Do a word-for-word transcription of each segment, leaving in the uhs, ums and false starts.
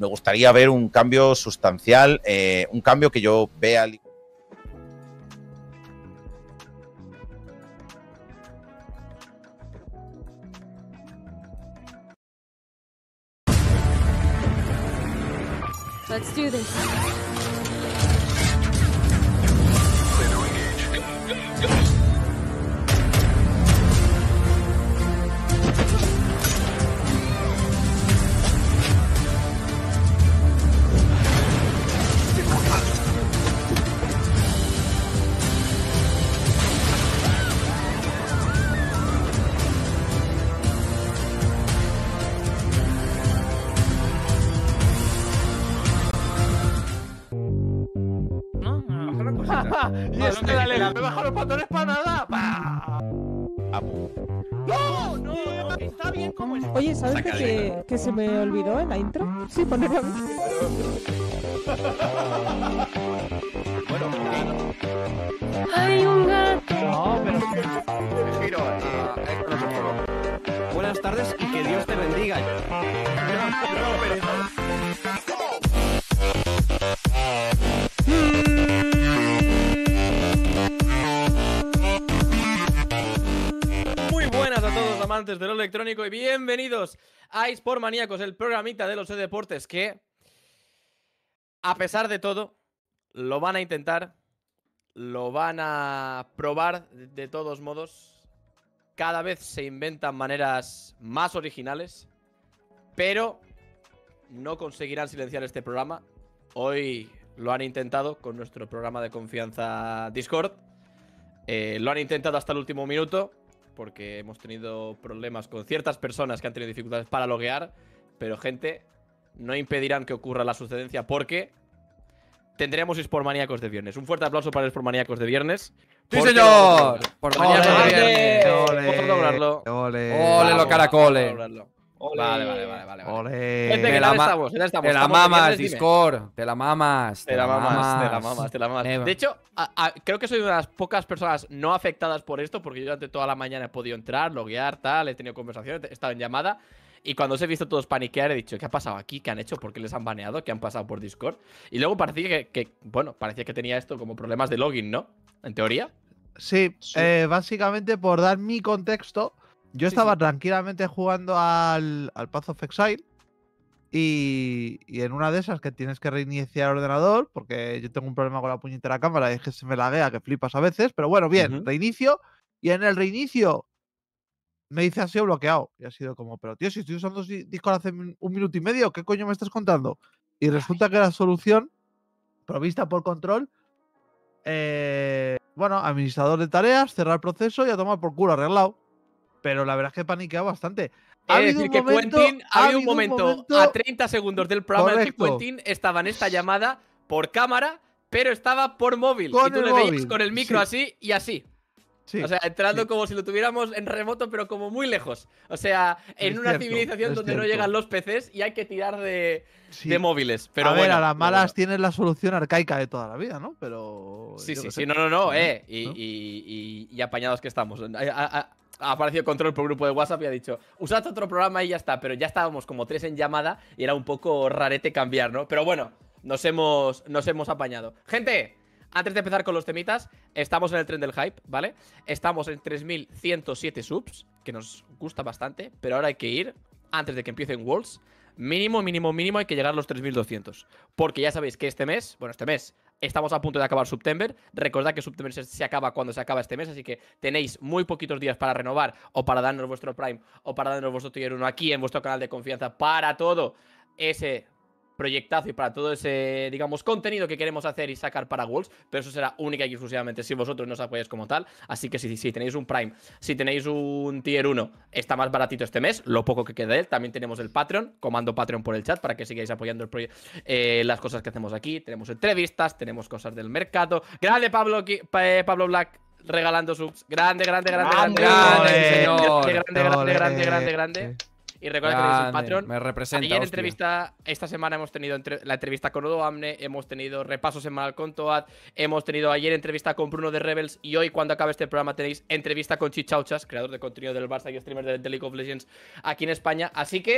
me gustaría ver un cambio sustancial, eh, un cambio que yo vea. Let's do this. Y es que la lega, me bajo los pantalones para nada. ¡Pah! No, no, no, está bien como está. Oye, ¿sabes de que, que se me olvidó en la intro? Sí, poner a mí. Bueno, Hay un gato. no, pero me giro a esto no se puede. Buenas tardes y que Dios te bendiga. No, no, pero Muy buenas a todos amantes de lo electrónico y bienvenidos a eSport Maníacos, el programita de los eDeportes que, a pesar de todo, lo van a intentar, lo van a probar de todos modos. Cada vez se inventan maneras más originales, pero no conseguirán silenciar este programa. Hoy lo han intentado con nuestro programa de confianza Discord. Eh, lo han intentado hasta el último minuto, porque hemos tenido problemas con ciertas personas que han tenido dificultades para loguear. Pero, gente, no impedirán que ocurra la sucedencia, porque tendremos eSport Maníacos de viernes. Un fuerte aplauso para el eSport Maníacos de viernes. ¡Sí, señor! Por Maníacos de viernes. Ole, Vamos a lograrlo. Ole, Vamos ole, los a caracoles. lograrlo. Vale, vale, vale, vale, vale. Ole. Gente, ¿qué Te la tal ma- estamos? ¿Qué tal estamos? Te la ¿Estamos de mamas, viernes? Dime. Discord. Te la mamas. Te la mamas, te la mamas, te la mamas. Never. De hecho, a- a- creo que soy una de las pocas personas no afectadas por esto, porque yo durante toda la mañana he podido entrar, loguear, tal, he tenido conversaciones, he estado en llamada. Y cuando os he visto todos paniquear, he dicho, ¿qué ha pasado aquí? ¿Qué han hecho? ¿Por qué les han baneado? ¿Qué han pasado por Discord? Y luego parecía que, que bueno, parecía que tenía esto como problemas de login, ¿no? En teoría. Sí, eh, básicamente por dar mi contexto, yo Sí, estaba sí. tranquilamente jugando al, al Path of Exile y, y en una de esas que tienes que reiniciar el ordenador, porque yo tengo un problema con la puñetera cámara y es que se me laguea, que flipas a veces, pero bueno, bien, Ujú. reinicio y en el reinicio me dice ha sido bloqueado y ha sido como, pero tío, si estoy usando si- Discord hace un un minuto y medio, ¿qué coño me estás contando? Y resulta que la solución, provista por control, eh, bueno, administrador de tareas, cerrar proceso y a tomar por culo, arreglado. Pero la verdad es que he paniqueado bastante. He de decir que Quentin, ha habido un momento a treinta segundos del programa en el que Correcto. Quentin estaba en esta llamada por cámara, pero estaba por móvil. Con y tú el le veías móvil, con el micro sí. así y así. Sí, O sea, entrando sí. como si lo tuviéramos en remoto, pero como muy lejos. O sea, en Es una cierto, civilización es donde no cierto. llegan los P Cs y hay que tirar de, Sí. de móviles. Pero a bueno, ver, a las pero malas bueno. tienes la solución arcaica de toda la vida, ¿no? Pero. Sí, yo sí, qué sí, sé. no, no, no, eh. Y, ¿No? y- y- y apañados que estamos. Ha, ha- ha- ha aparecido control por grupo de WhatsApp y ha dicho, usad otro programa y ya está. Pero ya estábamos como tres en llamada y era un poco rarete cambiar, ¿no? Pero bueno, nos hemos, nos hemos apañado. Gente, antes de empezar con los temitas, estamos en el tren del hype, ¿vale? Estamos en tres mil ciento siete subs, que nos gusta bastante, pero ahora hay que ir, antes de que empiecen Worlds, mínimo, mínimo, mínimo hay que llegar a los tres mil doscientos. Porque ya sabéis que este mes, bueno, este mes, estamos a punto de acabar September. Recordad que September se, se acaba cuando se acaba este mes, así que tenéis muy poquitos días para renovar o para darnos vuestro Prime o para darnos vuestro Tier uno aquí en vuestro canal de confianza para todo ese proyectazo y para todo ese, digamos, contenido que queremos hacer y sacar para Worlds, pero eso será única y exclusivamente si vosotros nos apoyáis como tal. Así que si, si tenéis un Prime, si tenéis un Tier uno, está más baratito este mes, lo poco que queda de él. También tenemos el Patreon, comando Patreon por el chat para que sigáis apoyando el proye- eh, las cosas que hacemos aquí. Tenemos entrevistas, tenemos cosas del mercado. Grande Pablo, Qui- Pa- eh, Pablo Black regalando subs. Grande, grande, grande, grande. Grande, grande, sí, señor. Grande, grande, grande, Ole. grande, grande, grande. Y recuerda que tenéis el Grande, Patreon. me representa, Ayer hostia. entrevista, esta semana hemos tenido entre- la entrevista con Odo Amne, hemos tenido repaso semanal con Toad, hemos tenido ayer entrevista con Bruno de Rebels y hoy cuando acabe este programa tenéis entrevista con Chichauchas, creador de contenido del Barça y streamer de, de League of Legends aquí en España. Así que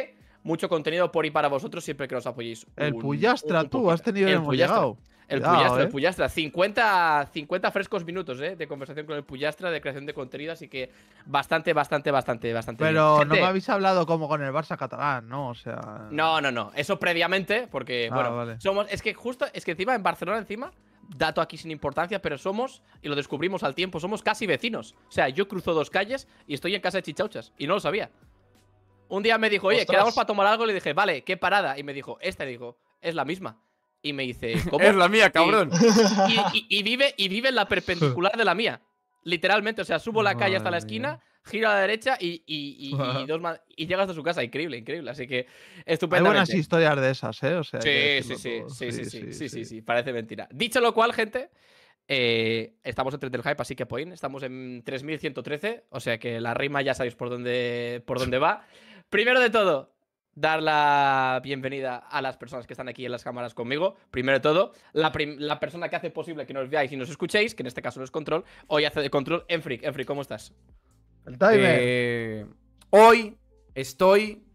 mucho contenido por y para vosotros siempre que nos apoyéis. El un- Puyastra, un tú, poquito. has tenido El hemos Puyastra. llegado. El Cuidado, Puyastra, eh. el Puyastra. cincuenta, cincuenta frescos minutos, ¿eh? De conversación con el Puyastra, de creación de contenido, así que bastante, bastante, bastante, bastante bien. Pero no Gente, me habéis hablado como con el Barça catalán, ¿no? O sea. No, no, no. Eso previamente, porque, Ah, bueno, vale. somos. Es que justo, es que encima en Barcelona, encima, dato aquí sin importancia, pero somos, y lo descubrimos al tiempo, somos casi vecinos. O sea, yo cruzo dos calles y estoy en casa de Chichauchas, y no lo sabía. Un día me dijo, oye, Ostras. quedamos para tomar algo, y le dije, vale, ¿qué parada? Y me dijo, esta, y digo, es la misma. Y me dice, ¿cómo? Es la mía, cabrón. Y, y- y vive, y vive en la perpendicular de la mía. Literalmente, o sea, subo la calle hasta la Madre esquina, giro a la derecha y, y, y- y dos ma- y llegas a su casa. Increíble, increíble. Así que Hay estupendamente. buenas historias de esas, ¿eh? O sea, hay que Sí, sí, decirlo sí, todo. sí, sí, sí, sí, sí, sí, parece mentira. Dicho lo cual, gente, eh, estamos en Tren del Hype, así que point, estamos en tres mil ciento trece, o sea que la rima ya sabéis por dónde, por dónde va. Primero de todo, dar la bienvenida a las personas que están aquí en las cámaras conmigo. Primero de todo, la, prim- la persona que hace posible que nos veáis y nos escuchéis, que en este caso no es Control, hoy hace de Control, Enfric. Enfric, ¿cómo estás? El timer. Eh, hoy estoy.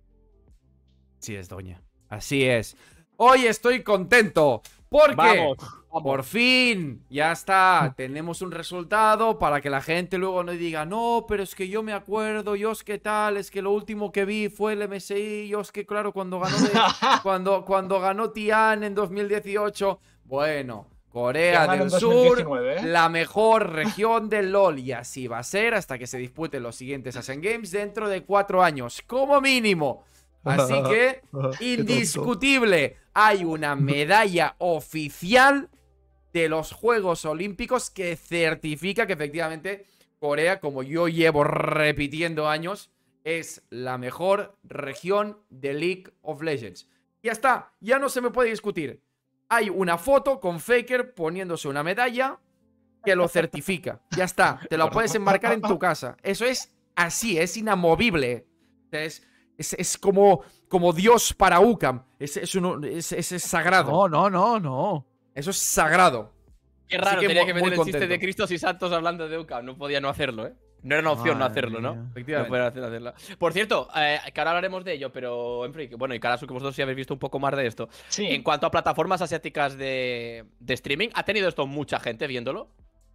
Sí, es doña. Así es. Hoy estoy contento. Porque Vamos, por fin ya está. Tenemos un resultado para que la gente luego no diga, no, pero es que yo me acuerdo, yo es que tal, es que lo último que vi fue el M S I, yo es que claro, cuando ganó, de- cuando, cuando ganó Tian en dos mil dieciocho. Bueno, Corea Ya ganó del en dos Sur, mil diecinueve, ¿eh? la mejor región del LoL. Y así va a ser hasta que se disputen los siguientes Asian Games dentro de cuatro años, como mínimo. Así que, Qué tonto. indiscutible, hay una medalla oficial de los Juegos Olímpicos que certifica que efectivamente Corea, como yo llevo repitiendo años, es la mejor región de League of Legends. Ya está, ya no se me puede discutir. Hay una foto con Faker poniéndose una medalla que lo certifica. Ya está, te lo puedes enmarcar en tu casa. Eso es así, es inamovible. Es, es, es como, como Dios para UCAM. Es, es, uno- es, es- es sagrado. No, no, no, no. Eso es sagrado. qué Así raro, que tenía mu- que muy meter el chiste contento. de Cristos y Santos hablando de Ucam. No podía no hacerlo, ¿eh? No era una opción no Madre hacerlo, ¿no? mía. No Efectivamente. podía hacer- hacerlo. Por cierto, eh, que ahora hablaremos de ello, pero en fin, bueno, y Karasu, que vosotros sí habéis visto un poco más de esto. Sí. En cuanto a plataformas asiáticas de, de streaming, ¿ha tenido esto mucha gente viéndolo?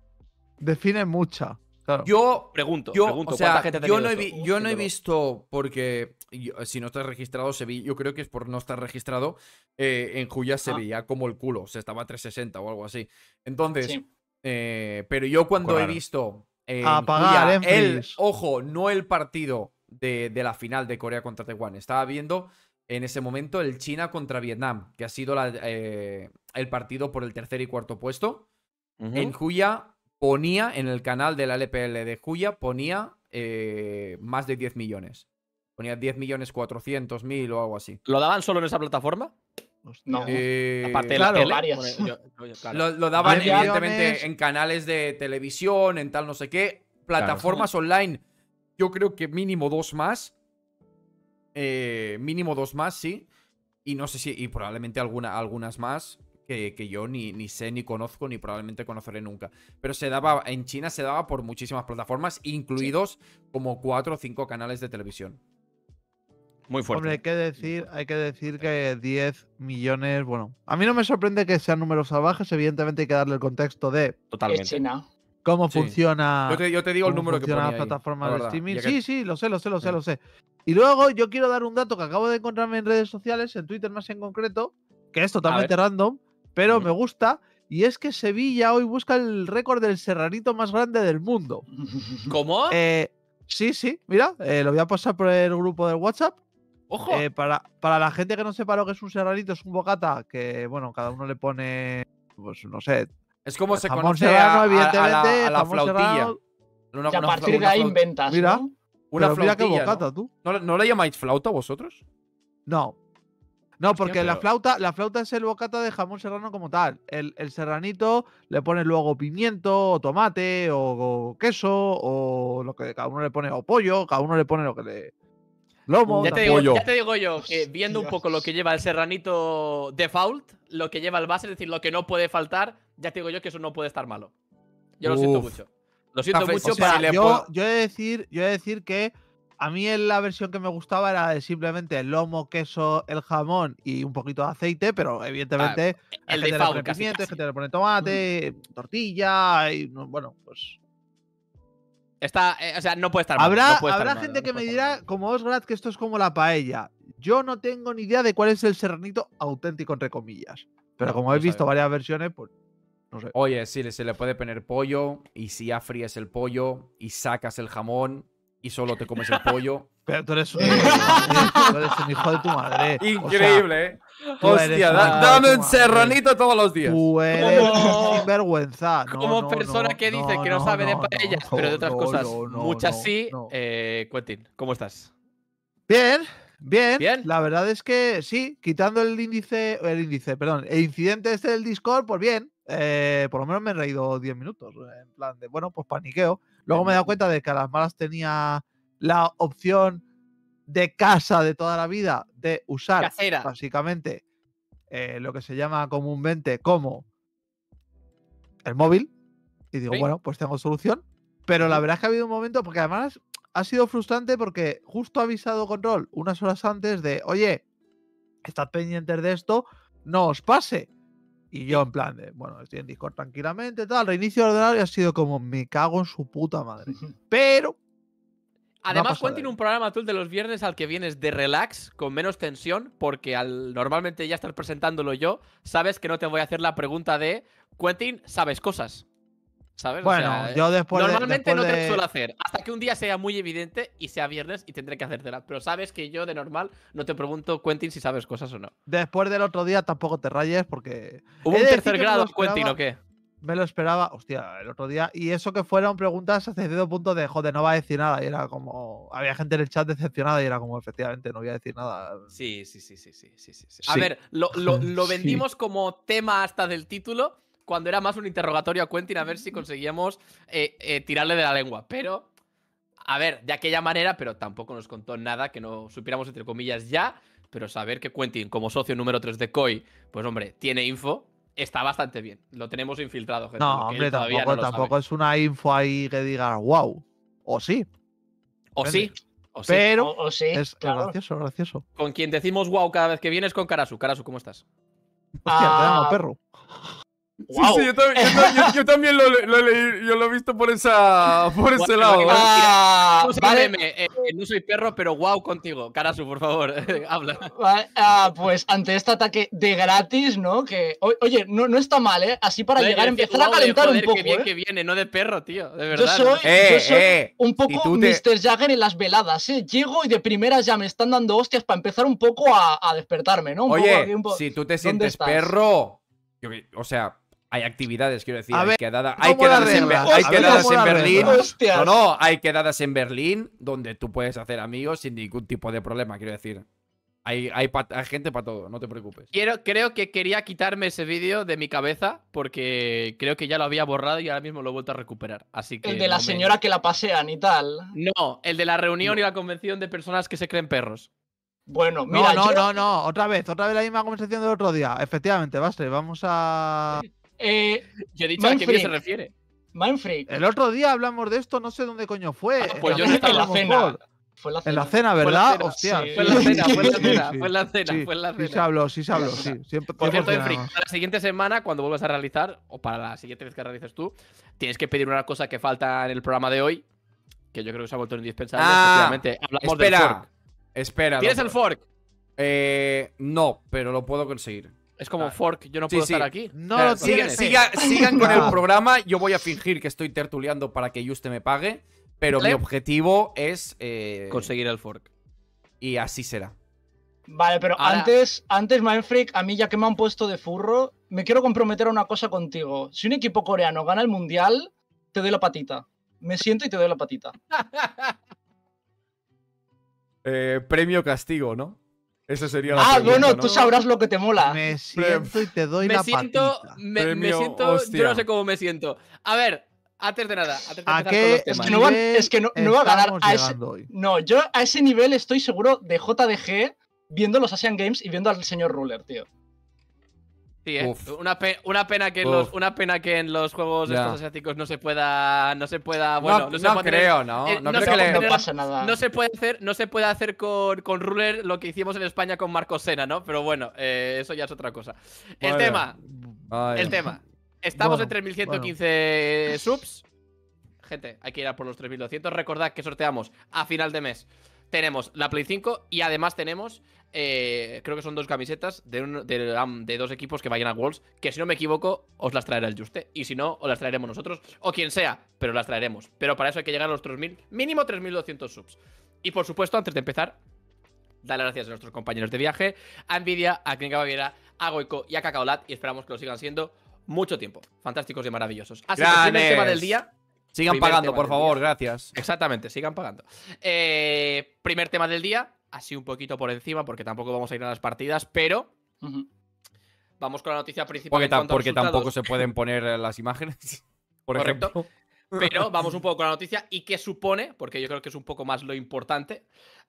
Define mucha. Claro. Yo, Pregunto, yo, pregunto, o sea, ¿cuánta gente ha yo tenido no he, esto? vi- yo no he Viéndolo. visto, porque yo- si no estás registrado, se vi, yo creo que es por no estar registrado, eh, en Juya se Ah. veía como el culo, o sea, estaba a trescientos sesenta o algo así. Entonces, Sí. eh, pero yo cuando Claro. he visto en Apagar, Juya el, Enfris. ojo, no el partido de, de la final de Corea contra Taiwán, estaba viendo en ese momento el China contra Vietnam, que ha sido la, eh, el partido por el tercer y cuarto puesto. Ujú. En Juya ponía, en el canal de la L P L de Juya, ponía eh, más de diez millones. Ponía diez millones cuatrocientos mil o algo así. ¿Lo daban solo en esa plataforma? Hostia. No. Eh, Aparte de claro, la tele. varias. Bueno, yo- yo- claro. lo, lo daban, diez evidentemente, millones. en canales de televisión, en tal no sé qué. Plataformas online, yo creo que mínimo dos más. Eh, mínimo dos más, sí. Y no sé si, y probablemente alguna, algunas más que, que yo ni, ni sé, ni conozco, ni probablemente conoceré nunca. Pero se daba, en China se daba por muchísimas plataformas, incluidos como cuatro o cinco canales de televisión. Muy fuerte. Hombre, hay que decir, hay que decir que diez millones, bueno, a mí no me sorprende que sean números salvajes, evidentemente hay que darle el contexto de Es Totalmente. China. cómo Sí. funciona, Yo te, yo te digo el cómo número que funcionan ponía las ahí, plataformas la de verdad, streaming. ya que- Sí, sí, lo sé, lo sé, lo sé, Sí. lo sé. Y luego yo quiero dar un dato que acabo de encontrarme en redes sociales, en Twitter más en concreto, que es totalmente random, pero Ujú. me gusta, y es que Sevilla hoy busca el récord del serranito más grande del mundo. ¿Cómo? Eh, sí, sí, mira, eh, lo voy a pasar por el grupo del WhatsApp. Ojo. Eh, para, para la gente que no sepa lo que es un serranito, es un bocata que, bueno, cada uno le pone, pues no sé, Es como se jamón conoce serrano, a, a- a evidentemente, la, a la jamón flautilla. serrano. Una, Y a una partir fla- de una ahí flau- inventas, Mira. ¿no? una Pero mira qué flautilla, bocata, ¿no? tú. ¿No, ¿No le llamáis flauta vosotros? No. No, porque la pero- flauta, la flauta es el bocata de jamón serrano como tal. El, el serranito le pones luego pimiento, o tomate, o, o queso, o lo que cada uno le pone, o pollo, cada uno le pone lo que le. Lomo. Ya te, también. digo, ya te digo yo que viendo un Hostias. poco lo que lleva el serranito default, lo que lleva el base, es decir, lo que no puede faltar, ya te digo yo que eso no puede estar malo. Yo lo siento Uf. mucho. Lo siento Café- mucho o sea, para. si le yo, puedo- yo he de decir, yo he de decir que A mí en la versión que me gustaba era de simplemente el lomo, queso, el jamón y un poquito de aceite, pero evidentemente el hay gente le default, pone casi, pimiento, hay casi. gente le pone tomate, tortilla y no- bueno, pues Está, eh, o sea, no puede estar mal. habrá, no puede estar habrá mal, gente no que me puede estar dirá, mal. como Osgrad, que esto es como la paella. Yo no tengo ni idea de cuál es el serranito auténtico, entre comillas. Pero No, como no he visto sabemos. varias versiones, pues no sé. Oye, sí, se le puede poner pollo, y si ya fríes el pollo, y sacas el jamón, y solo te comes el pollo. Pero tú eres un, tú eres un hijo de tu madre. O sea, Increíble, ¿eh? tú eres Hostia, un da- hijo de dame tu un madre. serranito todos los días. Tú eres Como- un sinvergüenza. No, Como no, persona no, que dice no, que no, no, sabe de no, paellas, no, pero de otras no, cosas, no, no, muchas no, sí. no. Eh, Quentin, ¿cómo estás? Bien, bien. ¿Bien? La verdad es que sí, quitando el índice, el índice, perdón, el incidente este del Discord, pues bien. Eh, por lo menos me he reído diez minutos. En plan de, bueno, pues paniqueo. Luego me he dado cuenta de que a las malas tenía la opción de casa de toda la vida de usar Casera. básicamente eh, lo que se llama comúnmente como el móvil. Y digo, Sí. bueno, pues tengo solución. Pero la Ujú. verdad es que ha habido un momento, porque además ha sido frustrante porque justo ha avisado Control unas horas antes de, oye, estad pendientes de esto, no os pase. Y yo en plan de, bueno, estoy en Discord tranquilamente, tal, reinicio el ordenador y ha sido como, me cago en su puta madre. Pero Además, pasado Quentin, de un programa tú el de los viernes al que vienes de relax, con menos tensión, porque al normalmente ya estar presentándolo yo, sabes que no te voy a hacer la pregunta de, Quentin, sabes cosas. ¿Sabes? O bueno, sea, yo después de- Normalmente después no te de- lo suelo hacer, hasta que un día sea muy evidente y sea viernes y tendré que hacértela. Pero sabes que yo de normal no te pregunto, Quentin, si sabes cosas o no. después del otro día tampoco te rayes porque ¿Hubo he un de decir tercer que me grado, lo Quentin, esperaba- o qué? me lo esperaba, hostia, el otro día. Y eso que fueron preguntas hasta cierto punto de, joder, no va a decir nada. Y era como, había gente en el chat decepcionada y era como, efectivamente, no voy a decir nada. Sí, sí, sí, sí, sí, sí, sí. sí. A Sí. ver, lo, lo- lo Sí. vendimos como tema hasta del título, cuando era más un interrogatorio a Quentin a ver si conseguíamos eh, eh, tirarle de la lengua. Pero, a ver, de aquella manera, pero tampoco nos contó nada que no supiéramos, entre comillas, ya. Pero saber que Quentin, como socio número tres de Koi, pues hombre, tiene info, está bastante bien. Lo tenemos infiltrado, gente. lo No, que hombre, él todavía tampoco, no lo tampoco sabe. es una info ahí que diga, wow. O sí, O sí, o sí. pero O, o sí, es, es claro. gracioso, es gracioso. Con quien decimos wow cada vez que vienes con Karasu. Karasu, ¿cómo estás? Hostia, te llamo Ah, perro. Guau. Sí, sí, yo, también, yo, ta- yo- yo también lo, le- lo he leído, yo lo he visto por, esa, por ese Bueno, lado. porque- ¿eh? Ah, No soy vale, meme, eh, eh, no soy perro, pero wow contigo. Karasu, por favor, habla. vale, ah, pues ante este ataque de gratis, ¿no? Que, o- oye, no, no está mal, ¿eh? Así para Joder, llegar a yo decía, empezar a "Guau, de calentar un joder, poco, qué bien ¿eh? que viene, no de perro, tío, de Yo verdad. soy, Eh, yo soy eh, un si poco tú te- mister Jagger en las veladas, ¿eh? Llego y de primeras ya me están dando hostias para empezar un poco a, a despertarme, ¿no? Un poco Oye, aquí, un po- si tú te ¿Dónde sientes estás? perro, yo que- o sea, hay actividades, quiero decir, A hay ver, quedada- ¿cómo hay las quedadas, en, reglas? Be- hay A ver, quedadas ¿cómo en las Berlín. reglas? Hostias. No, no, hay quedadas en Berlín donde tú puedes hacer amigos sin ningún tipo de problema, quiero decir. Hay, hay, pa- hay gente para todo, no te preocupes. Quiero, creo que quería quitarme ese vídeo de mi cabeza porque creo que ya lo había borrado y ahora mismo lo he vuelto a recuperar. Así que El de la no me- señora que la pasean y tal. No, el de la reunión y la convención de personas que se creen perros. Bueno, No, mira, no, yo, no, no. Otra vez, otra vez la misma conversación del otro día. Efectivamente, Bastre, vamos a. eh, Yo he dicho a qué vídeo Manfred. se refiere. Mindfreak, El otro día hablamos de esto, no sé dónde coño fue. Ah, pues En yo la no cena, estaba a en la lo cena. mejor. Fue la En cena. la cena, Fue la ¿verdad? cena, Hostia. sí. Fue en la cena, fue en la Sí, cena, sí. fue en la cena, Sí, fue en la sí se cena. habló, sí se habló, sí. Siempre, Por cierto, cien por cien Efric, además. para la siguiente semana, cuando vuelvas a realizar, o para la siguiente vez que realices tú, tienes que pedir una cosa que falta en el programa de hoy, que yo creo que se ha vuelto indispensable. Ah, efectivamente. Hablamos del Espera, fork. espera. ¿Tienes lo- el fork? Eh, no, pero lo puedo conseguir. Es como Ah. fork, yo no Sí, puedo sí. estar aquí. No O sea, lo sigan, tienes. siga- sigan con el Ah. programa. Yo voy a fingir que estoy tertuleando para que Juste me pague. Pero Vale. mi objetivo es. eh, Conseguir el fork. Y así será. Vale, pero Ahora- antes, antes Mindfreak, a mí ya que me han puesto de furro, me quiero comprometer a una cosa contigo. Si un equipo coreano gana el mundial, te doy la patita. Me siento y te doy la patita. Eh, premio castigo, ¿no? Eso sería la Ah, pregunta, bueno, ¿no? tú sabrás lo que te mola. Me siento y te doy Me la siento, patita. me, me Premio, siento, yo hostia. no sé cómo me siento. A ver, antes de nada, antes de ¿A empezar con qué los Es temas. que no van- nivel es que no- no va a ganar estamos a ese- llegando hoy? No, yo a ese nivel estoy seguro de J D G viendo los Asian Games y viendo al señor Ruler, tío. Sí, ¿eh? Uf. Una, pe una, pena que en los, Uf. una pena que en los juegos Ya. estos asiáticos no se pueda. No se pueda. Bueno, no, no, se no puede creo, tener- ¿no? eh, no no creo se que puede le... No pasa nada. No se puede hacer, no se puede hacer con, con Ruler lo que hicimos en España con Marcos Sena, ¿no? Pero bueno, eh, eso ya es otra cosa. El Vaya. tema, Ay. el tema. Estamos Bueno, en tres mil ciento quince subs. Gente, hay que ir a por los tres mil doscientos. Recordad que sorteamos a final de mes. Tenemos la Play cinco y además tenemos, eh, creo que son dos camisetas de, un- de, um, de dos equipos que vayan a Worlds. Que si no me equivoco, os las traerá el Juste. Y si no, os las traeremos nosotros. O quien sea, pero las traeremos. Pero para eso hay que llegar a los tres mil, mínimo tres mil doscientos subs. Y por supuesto, antes de empezar, darle gracias a nuestros compañeros de viaje, a Nvidia, a Clínica Baviera, a Goico y a Cacaolat. Y esperamos que lo sigan siendo mucho tiempo. Fantásticos y maravillosos. Así que el primer ¡Granes! tema del día. Sigan Primer pagando, tema por del favor, día. gracias. Exactamente, sigan pagando. Eh, primer tema del día, así un poquito por encima, porque tampoco vamos a ir a las partidas, pero Ujú. vamos con la noticia principal. Porque, en tam- cuanto a porque resultados. tampoco se pueden poner eh, las imágenes. Por Correcto. ejemplo. Pero vamos un poco con la noticia y qué supone, porque yo creo que es un poco más lo importante.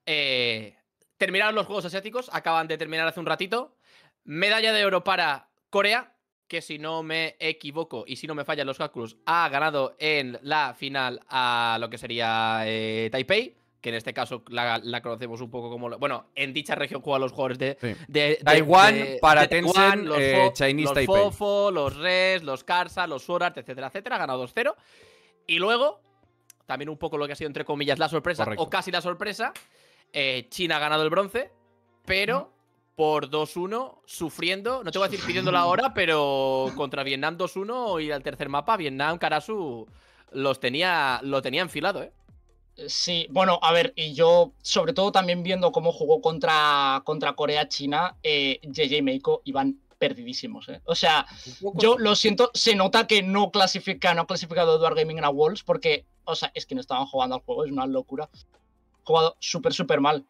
Eh, terminaron los Juegos Asiáticos, acaban de terminar hace un ratito. Medalla de oro para Corea, que si no me equivoco y si no me fallan los cálculos, ha ganado en la final a lo que sería eh, Taipei, que en este caso la, la conocemos un poco como... Bueno, en dicha región juegan los jugadores de... Sí. de- de- Taiwán de- para de Tencent, los, eh, Fo- Chinese los Taipei. Fofo, los Res, los Karsa, los Sword Art, etcétera, etcétera. Ha ganado dos cero. Y luego, también un poco lo que ha sido entre comillas la sorpresa, Correcto. o casi la sorpresa, eh, China ha ganado el bronce, pero por dos uno, sufriendo, no te voy a decir pidiendo la hora, pero contra Vietnam dos uno y al tercer mapa, Vietnam, Karasu, los tenía, lo tenía enfilado, ¿eh? Sí, bueno, a ver, y yo, sobre todo también viendo cómo jugó contra, contra Corea-China, eh, J J y Meiko iban perdidísimos, ¿eh? O sea, yo lo siento, se nota que no clasifica, no ha clasificado Edward Gaming a Worlds porque, o sea, es que no estaban jugando al juego, es una locura. Jugado súper, súper mal.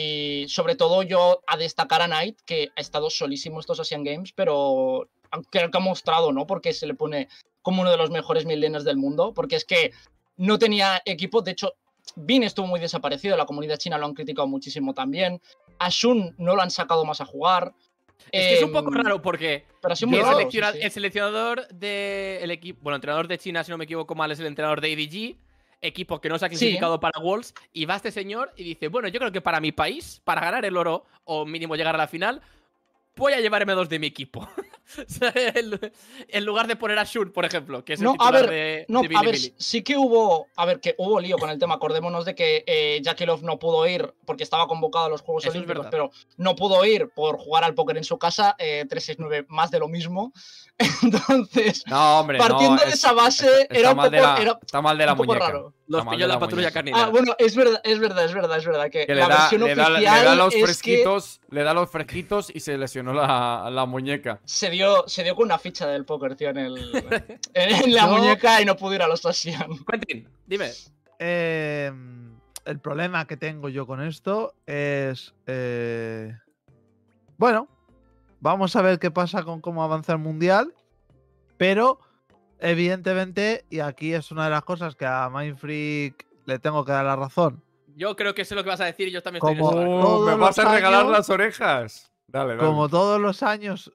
Y sobre todo yo a destacar a Knight, que ha estado solísimo estos Asian Games, pero creo que ha mostrado, ¿no? Porque se le pone como uno de los mejores midlaners del mundo, porque es que no tenía equipo, de hecho, Bin estuvo muy desaparecido, la comunidad china lo han criticado muchísimo también. A Shun no lo han sacado más a jugar. Es que es un Em, poco raro porque Pero ha sido el, muy raro, selecciona- sí, sí. el seleccionador del equipo, bueno, entrenador de China, si no me equivoco mal, es el entrenador de A D G, equipo que no se ha clasificado para Worlds, y va este señor y dice, bueno, yo creo que para mi país, para ganar el oro, o mínimo llegar a la final, voy a llevarme dos de mi equipo. O sea, en, en lugar de poner a Shun, por ejemplo, que es el No, a titular ver, de, No, de a ver, Bilibili. sí que hubo, a ver, que hubo lío con el tema. Acordémonos de que eh, Jakilov no pudo ir porque estaba convocado a los Juegos Eso es Olímpicos, verdad. pero no pudo ir por jugar al póker en su casa, eh, tres seis nueve, más de lo mismo. Entonces, No, hombre, partiendo no, de es- esa base, está- era está un mal poco, de la, era está mal de la un poco muñeca. raro. Los Está mal pilló de la patrulla muñeca. caninera. Ah, bueno, es verdad, es verdad, es verdad, es verdad que, Que le la da, versión le da- oficial le da los es que fresquitos, le da los fresquitos y se lesionó la, la muñeca. se dio, se dio con una ficha del póker, tío, en, el, en, en la Yo- muñeca y no pudo ir a los Asian. Quentin, dime. Eh, el problema que tengo yo con esto es. eh, bueno, vamos a ver qué pasa con cómo avanza el mundial. Pero, evidentemente, y aquí es una de las cosas que a Mindfreak le tengo que dar la razón. Yo creo que sé lo que vas a decir y yo también estoy en Como- esa barca. todos ¿Me vas a los regalar años- las orejas? Dale, dale. Como todos los años,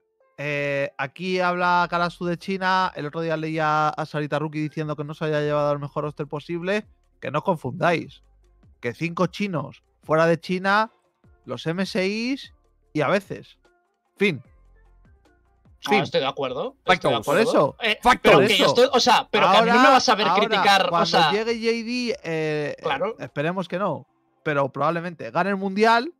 eh, aquí habla Karasu de China. El otro día leía a Sarita Rookie diciendo que no se haya llevado el mejor roster posible. Que no os confundáis. Que cinco chinos fuera de China, los M S Is y a veces. Fin. Ah, Fin. estoy de acuerdo. Factos. Estoy de Por acuerdo. eso. Eh, Factos. pero Por que yo eso. estoy, o sea, pero que a mí no me vas a ver ahora, criticar, Cuando o sea, llegue J D, eh, Claro. eh, esperemos que no. Pero probablemente gane el mundial.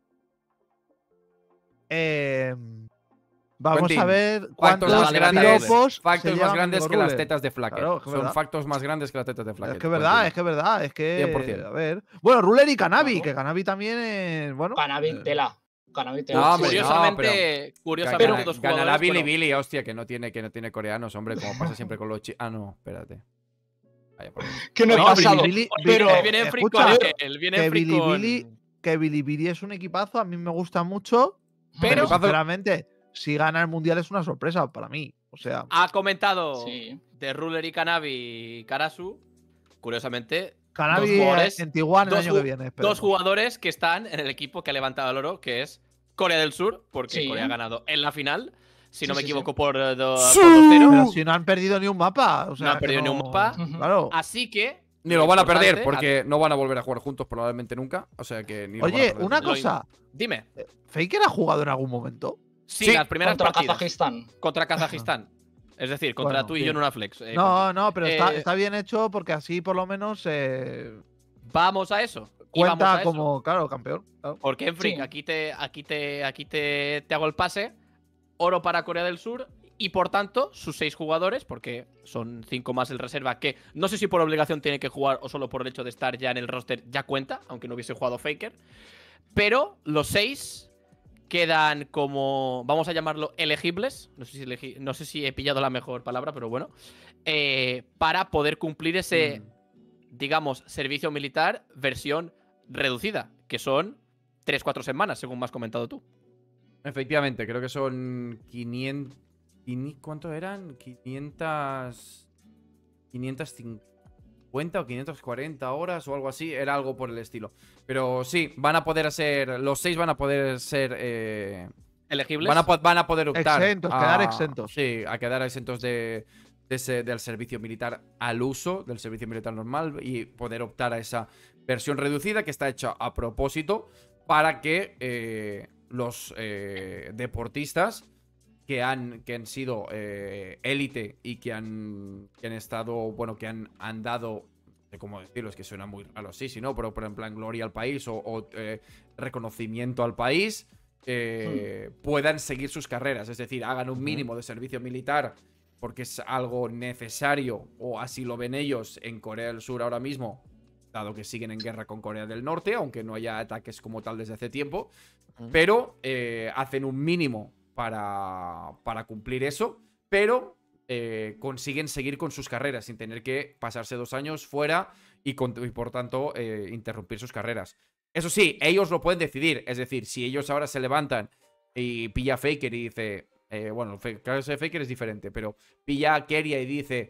Eh, vamos Quentin, a ver Factos cuántos la más vale, vale, grandes, piropos se factos más llevan grandes Mimo que las Ruler. tetas de Flacket. Claro, es Son verdad. factos más grandes que las tetas de Flacket. Es que es verdad, es que es verdad, es que. cien por cien. A ver. Bueno, Ruler y Canavi, Claro. que Canavi también es. Bueno. Cannabis eh, tela. Cannabis tela. No, Sí, hombre, sí. no, Curiosamente, curiosamente Gana- dos ganará jugadores, Billy bueno, Billy, hostia, que no tiene, que no tiene coreanos, hombre, como pasa siempre con los chi... Ah, no, espérate. Vaya, por Dios. Que no he No, pasado. Billy- pero que viene free escucha, con él, viene que free Billy con- Billy- que Bilibili es un equipazo, a mí me gusta mucho. Pero- Pero, sinceramente, si gana el mundial es una sorpresa para mí. O sea, Ha comentado Sí. de Ruler y Kanavi y Karasu. Curiosamente, Canavi dos jugadores- en Tijuana el dos año ju- que viene. dos esperemos. jugadores que están en el equipo que ha levantado el oro, que es Corea del Sur, porque Sí. Corea ha ganado en la final. si Sí, no me sí, equivoco, sí. por, eh, do- ¡Sí! por dos cero. Pero si no han perdido ni un mapa. O sea, No han que perdido ni un mapa. Ujú. Claro. Así que. Ni lo van a perder importante, porque no van a volver a jugar juntos probablemente nunca. O sea que ni lo van a Oye, perder. una Lo cosa. Dime. ¿Faker ha jugado en algún momento? Sí, Sí, las primeras Contra partidas. Kazajistán. Contra Kazajistán. Es decir, contra Bueno, tú y sí. yo en una flex. eh, No, no, pero está, eh, está bien hecho porque así por lo menos eh, Vamos a eso. Y vamos cuenta a eso. como, claro, campeón. Claro. Porque en Freak, Sí. aquí te, aquí te, aquí te, te hago el pase. Oro para Corea del Sur. Y por tanto, sus seis jugadores, porque son cinco más el reserva, que no sé si por obligación tiene que jugar o solo por el hecho de estar ya en el roster, ya cuenta, aunque no hubiese jugado Faker. Pero los seis quedan como, vamos a llamarlo, elegibles. No sé si, elegi- no sé si he pillado la mejor palabra, pero bueno. eh, para poder cumplir ese, Mm. digamos, servicio militar versión reducida, que son tres cuatro semanas, según me has comentado tú. Efectivamente, creo que son quinientos. quini- ¿Cuánto eran? quinientos. quinientos cincuenta o quinientas cuarenta horas o algo así. Era algo por el estilo. Pero sí, van a poder ser. Los seis van a poder ser. eh, ¿Elegibles? van, a, po- van a poder optar. Exentos, a- quedar exentos. Sí, a quedar exentos de, de ese- del servicio militar al uso, del servicio militar normal. Y poder optar a esa versión reducida que está hecha a propósito para que eh, los eh, deportistas que han, que han sido eh, élite y que han, que han estado, bueno, que han, han dado, no sé cómo decirlo, es que suena muy raro así, si no, pero, pero en plan gloria al país o, o, eh, reconocimiento al país, eh, puedan seguir sus carreras, es decir, hagan un mínimo de servicio militar porque es algo necesario o así lo ven ellos en Corea del Sur ahora mismo, dado que siguen en guerra con Corea del Norte, aunque no haya ataques como tal desde hace tiempo, pero eh, hacen un mínimo para, para cumplir eso, pero eh, consiguen seguir con sus carreras sin tener que pasarse dos años fuera y, con- y por tanto eh, interrumpir sus carreras. Eso sí, ellos lo pueden decidir, es decir, si ellos ahora se levantan y pilla a Faker y dice, eh, bueno, el caso de Faker es diferente, pero pilla a Keria y dice,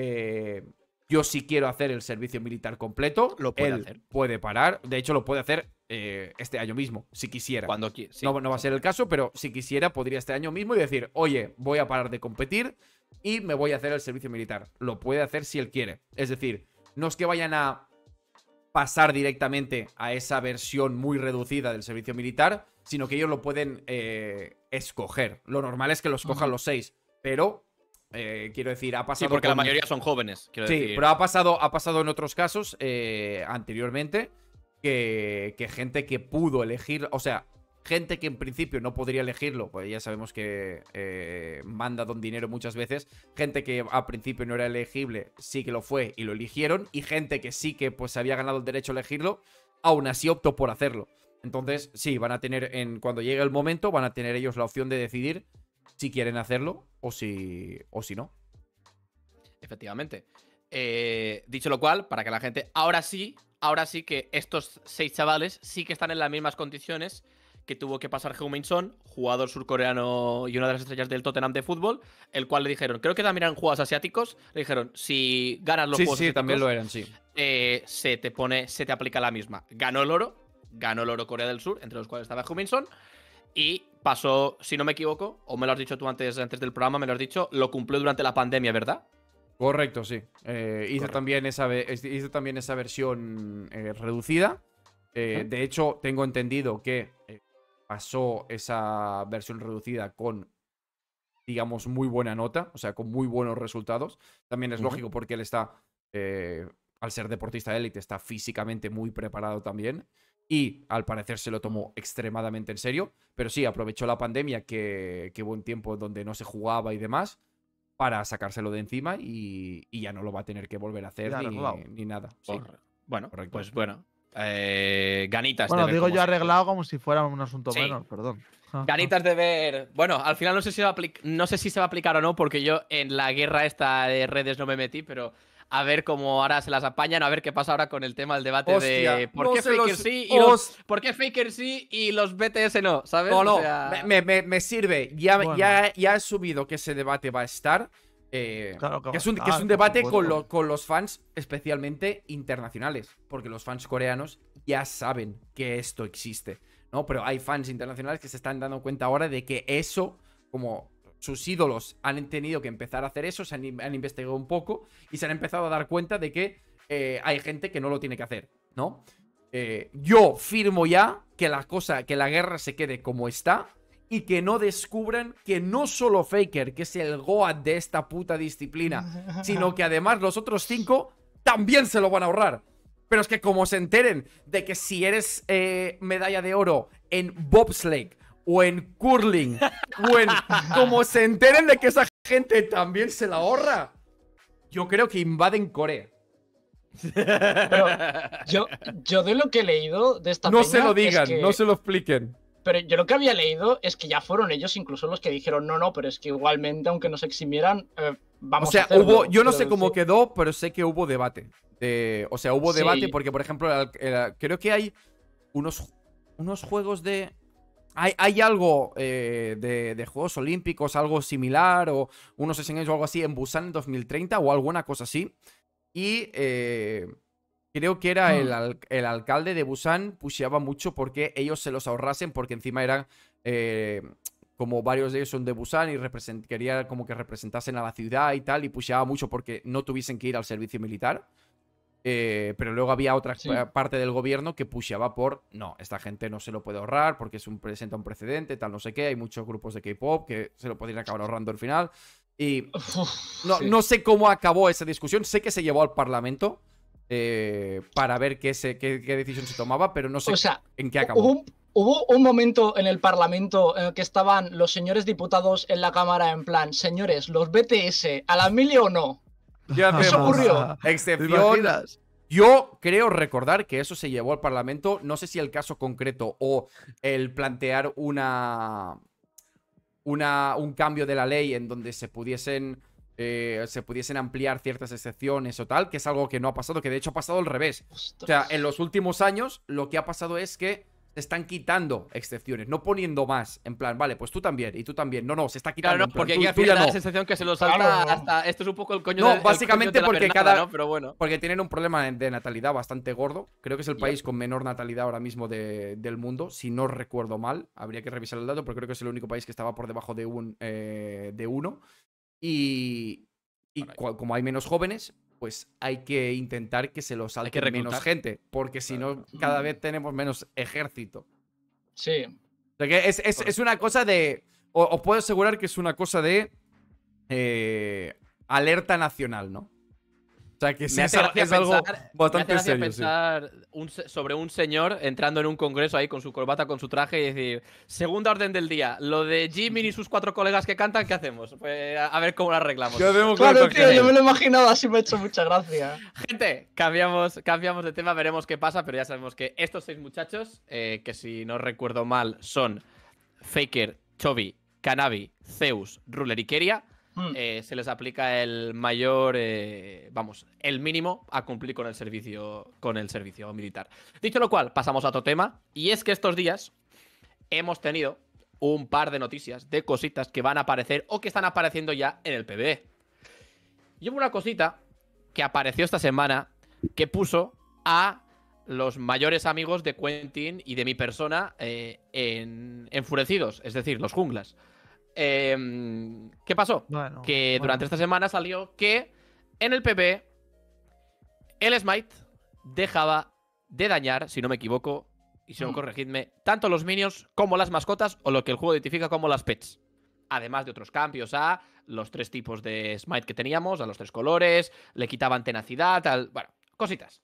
eh, yo sí quiero hacer el servicio militar completo, Lo puede él hacer. puede parar, de hecho lo puede hacer eh, este año mismo, si quisiera. Cuando qui- sí. No, no va a ser el caso, pero si quisiera, podría este año mismo y decir, oye, voy a parar de competir y me voy a hacer el servicio militar. Lo puede hacer si él quiere. Es decir, no es que vayan a pasar directamente a esa versión muy reducida del servicio militar, sino que ellos lo pueden eh, escoger. Lo normal es que lo escojan los seis, pero eh, quiero decir, ha Sí, pasado. porque la con- mayoría son jóvenes, quiero Sí, decir. pero ha pasado, ha pasado en otros casos eh, anteriormente que, que gente que pudo elegir, o sea, gente que en principio no podría elegirlo, pues ya sabemos que eh, manda don dinero muchas veces, gente que al principio no era elegible sí que lo fue y lo eligieron, y gente que sí que pues había ganado el derecho a elegirlo, aún así optó por hacerlo. Entonces, sí, van a tener, en cuando llegue el momento, van a tener ellos la opción de decidir si quieren hacerlo o si, o si no. Efectivamente. Eh, dicho lo cual, para que la gente. Ahora sí, ahora sí que estos seis chavales sí que están en las mismas condiciones que tuvo que pasar Heung-min Son, jugador surcoreano y una de las estrellas del Tottenham de fútbol, el cual le dijeron, creo que también eran juegos asiáticos, le dijeron, si ganas los Sí, juegos sí, asiáticos, también lo eran, sí. eh, se te pone, se te aplica la misma. Ganó el oro, ganó el oro Corea del Sur, entre los cuales estaba Heung-min Son, y pasó, si no me equivoco, o me lo has dicho tú antes, antes del programa, me lo has dicho, lo cumplió durante la pandemia, ¿verdad? Correcto, sí. Eh, hizo, Correcto. también esa, ve- es- hizo también esa versión eh, reducida. Eh, de hecho, tengo entendido que eh, pasó esa versión reducida con, digamos, muy buena nota, o sea, con muy buenos resultados. También es Ujú. lógico porque él está, eh, al ser deportista de élite, está físicamente muy preparado también. Y al parecer se lo tomó extremadamente en serio. Pero sí, aprovechó la pandemia, que, que hubo un tiempo donde no se jugaba y demás, para sacárselo de encima y, y ya no lo va a tener que volver a hacer Ya, ni, arreglado. ni nada. Sí. Corre- Bueno, Correcto. pues bueno. eh, ganitas Bueno, de ver digo cómo yo se- arreglado como si fuera un asunto Sí. menor, perdón. Ganitas de ver. Bueno, al final no sé si se va a apli- no sé si se va a aplicar o no, porque yo en la guerra esta de redes no me metí, pero a ver cómo ahora se las apañan, a ver qué pasa ahora con el tema del debate Hostia, de por no qué se Faker los- sí y los, Os- por qué Faker sí y los B T S no, ¿sabes? No, O no, sea, me, me- me sirve. Ya, Bueno. ya, ya he subido que ese debate va a estar. eh, Claro que que, va es un, a que es estar, un por debate con, supuesto. lo- con los fans, especialmente internacionales. Porque los fans coreanos ya saben que esto existe, ¿no? Pero hay fans internacionales que se están dando cuenta ahora de que eso, como sus ídolos han tenido que empezar a hacer eso, se han, han investigado un poco y se han empezado a dar cuenta de que eh, hay gente que no lo tiene que hacer, ¿no? Eh, yo firmo ya que la cosa, que la guerra se quede como está y que no descubran que no solo Faker, que es el goat de esta puta disciplina, sino que además los otros cinco también se lo van a ahorrar. Pero es que como se enteren de que si eres eh, medalla de oro en bobsleigh o en curling o en... como se enteren de que esa gente también se la ahorra, yo creo que invaden Corea. Pero yo, yo de lo que he leído de esta No peña se lo es digan, que- no se lo expliquen. Pero yo lo que había leído es que ya fueron ellos incluso los que dijeron no, no, pero es que igualmente, aunque nos eximieran, eh, vamos O sea, a hacerlo. hubo, yo no sé Quiero cómo decir. quedó, pero sé que hubo debate. De- o sea, hubo Sí. debate porque, por ejemplo, el- el- creo que hay unos, unos juegos de... Hay, hay algo eh, de, de Juegos Olímpicos, algo similar, o unos escenarios o algo así en Busan en dos mil treinta o alguna cosa así. Y eh, creo que era Hmm. el, al- el alcalde de Busan, pusheaba mucho porque ellos se los ahorrasen, porque encima eran... eh, como varios de ellos son de Busan y represent- quería como que representasen a la ciudad y tal, y pusheaba mucho porque no tuviesen que ir al servicio militar. Eh, pero luego había otra Sí. pa- parte del gobierno que pusheaba por, no, esta gente no se lo puede ahorrar porque es un, presenta un precedente, tal, no sé qué. Hay muchos grupos de K-pop que se lo podrían acabar ahorrando al final. Y Uf, no, sí. no sé cómo acabó esa discusión. Sé que se llevó al Parlamento eh, para ver qué, se, qué, qué decisión se tomaba, pero no sé O sea, en qué acabó. Hubo un, hubo un momento en el Parlamento en el que estaban los señores diputados en la Cámara en plan, señores, ¿los B T S a la mili o no? ¿Qué hacemos? ocurrió? ¿Te Excepción. imaginas? Yo creo recordar que eso se llevó al Parlamento. No sé si el caso concreto o el plantear una. una un cambio de la ley en donde se pudiesen. eh, se pudiesen ampliar ciertas excepciones o tal, que es algo que no ha pasado, que de hecho ha pasado al revés. O sea, en los últimos años lo que ha pasado es que se están quitando excepciones, no poniendo más. En plan, vale, pues tú también y tú también. No, no, se está quitando. Claro, no, en plan, porque tú- aquí al tú ya final da no. la sensación que se lo salta Claro. hasta. Esto es un poco el coño No, de, el básicamente coño de la porque pernada, cada- ¿no? Pero bueno. Porque tienen un problema de natalidad bastante gordo. Creo que es el Yep. país con menor natalidad ahora mismo de- del mundo. Si no recuerdo mal, habría que revisar el dato, pero creo que es el único país que estaba por debajo de un eh, de uno. Y, y cua- como hay menos jóvenes, pues hay que intentar que se lo salte que menos reclutar. gente. Porque si no, cada vez tenemos menos ejército. Sí. O sea que es, es- es una cosa de. o- Os puedo asegurar que es una cosa de. eh, alerta nacional, ¿no? O sea que sí, Me es, hace al- gracia es algo pensar- me bastante hace gracia serio. sí. pensar un se- sobre un señor entrando en un congreso ahí con su corbata, con su traje y decir: segunda orden del día, lo de Jimmy y sus cuatro colegas que cantan, ¿qué hacemos? Pues a, a ver cómo lo arreglamos. ¿Qué hacemos con Claro, esta tío, gente? yo me lo he imaginado así, me ha hecho mucha gracia. Gente, cambiamos, cambiamos de tema, veremos qué pasa, pero ya sabemos que estos seis muchachos, eh, que si no recuerdo mal, son Faker, Chovy, Kanavi, Zeus, Ruler y Keria. Hmm. Eh, se les aplica el mayor, eh, vamos, el mínimo a cumplir con el servicio, con el servicio militar. Dicho lo cual, pasamos a otro tema, y es que estos días hemos tenido un par de noticias de cositas que van a aparecer o que están apareciendo ya en el P B E. Y hubo una cosita que apareció esta semana que puso a los mayores amigos de Quentin y de mi persona eh, en, enfurecidos, es decir, los junglas. Eh, ¿Qué pasó? Bueno, Que bueno. durante esta semana salió que en el P B E el Smite dejaba de dañar, si no me equivoco, y si no, Mm. corregidme, tanto los minions como las mascotas o lo que el juego identifica como las pets. Además de otros cambios a los tres tipos de Smite que teníamos, a los tres colores, le quitaban tenacidad, al... bueno, cositas.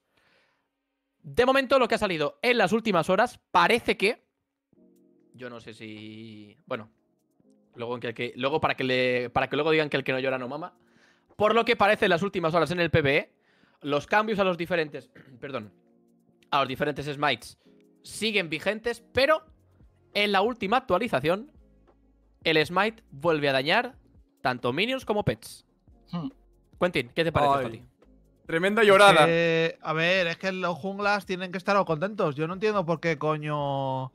De momento lo que ha salido en las últimas horas parece que... Yo no sé si... Bueno, luego, en que, que- luego para, que le, para que luego digan que el que no llora no mama. Por lo que parece en las últimas horas en el P B E, los cambios a los diferentes... perdón. A los diferentes Smites siguen vigentes, pero en la última actualización el Smite vuelve a dañar tanto minions como pets. Hmm. Quentin, ¿qué te parece Ay. esto a ti? Tremenda llorada. Eh, a ver, es que los junglas tienen que estar contentos. Yo no entiendo por qué coño.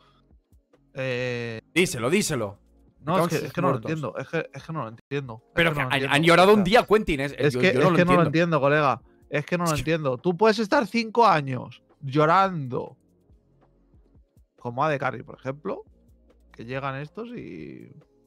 Eh, Díselo, díselo. no, es que, Entonces, es que no lo muertos. entiendo. Es que, es que no lo entiendo. Es Pero que que no lo han, entiendo. han llorado O un sea, día, Quentin. Es, Es yo, que, yo es no, lo que no lo entiendo. entiendo, colega. Es que no lo Es que- entiendo. Tú puedes estar cinco años llorando. Como A D Carry, por ejemplo. Que llegan estos y.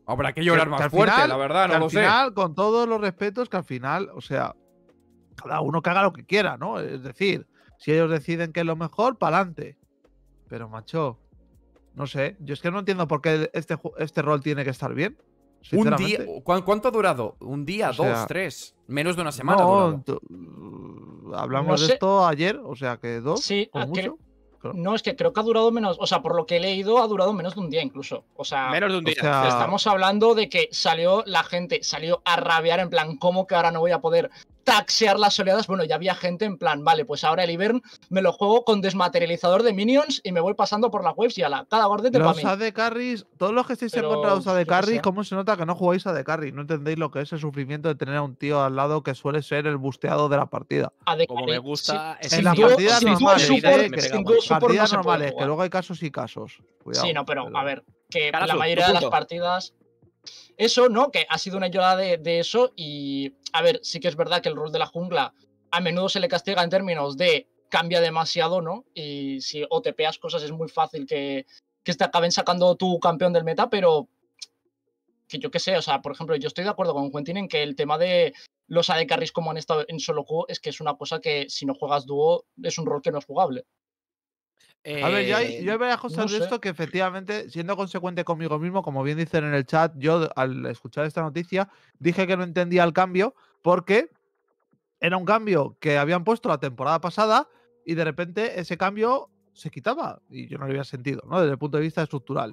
Habrá que llorar Que- más que al fuerte, final- la verdad, que no al lo sé. final, con todos los respetos, que al final, o sea, cada uno que haga lo que quiera, ¿no? Es decir, si ellos deciden que es lo mejor, para adelante. Pero, macho, no sé. Yo es que no entiendo por qué este, ju- este rol tiene que estar bien. Un día. Sinceramente. ¿cu- ¿Cuánto ha durado? ¿Un día, O sea, dos, tres? Menos de una semana ha No, durado. tu- hablamos No de sé. esto ayer, o sea que dos, Sí, como ah, que- mucho. Claro. No, es que creo que ha durado menos. O sea, por lo que he leído, ha durado menos de un día incluso. O sea, Menos de un o día. sea, sí. estamos hablando de que salió la gente, salió a rabiar en plan, ¿cómo que ahora no voy a poder taxear las oleadas? Bueno, ya había gente en plan, vale, pues ahora el Ivern me lo juego con desmaterializador de minions y me voy pasando por las webs y a la cada guardete para Los mí. A D Carries, todos los que estáis Pero, encontrados A D yo qué Carries, sé. ¿cómo se nota que no jugáis A D Carry? No entendéis lo que es el sufrimiento de tener a un tío al lado que suele ser el busteado de la partida. A de Como carry, me gusta sí. ese En las Sin dúo- partidas sin dúo normales, support- eh, me que- pega sin mucho. dúo support no partidas se puede normales, que jugar. luego hay casos y casos. Cuidado, Sí, no, pero, a ver, que Carasu, la tu mayoría de las punto. partidas. Eso, ¿no? Que ha sido una llorada de, de eso. Y, a ver, sí que es verdad que el rol de la jungla a menudo se le castiga en términos de cambia demasiado, ¿no? Y si o te peas cosas es muy fácil que, que te acaben sacando tu campeón del meta, pero que yo qué sé, o sea, por ejemplo, yo estoy de acuerdo con Quentin en que el tema de los A D carries como han estado en solo queue es que es una cosa que si no juegas dúo es un rol que no es jugable. A ver, yo hay, Eh, yo hay varias cosas no de sé. esto que efectivamente, siendo consecuente conmigo mismo, como bien dicen en el chat, yo al escuchar esta noticia dije que no entendía el cambio porque era un cambio que habían puesto la temporada pasada y de repente ese cambio se quitaba y yo no le había sentido, ¿no? Desde el punto de vista estructural.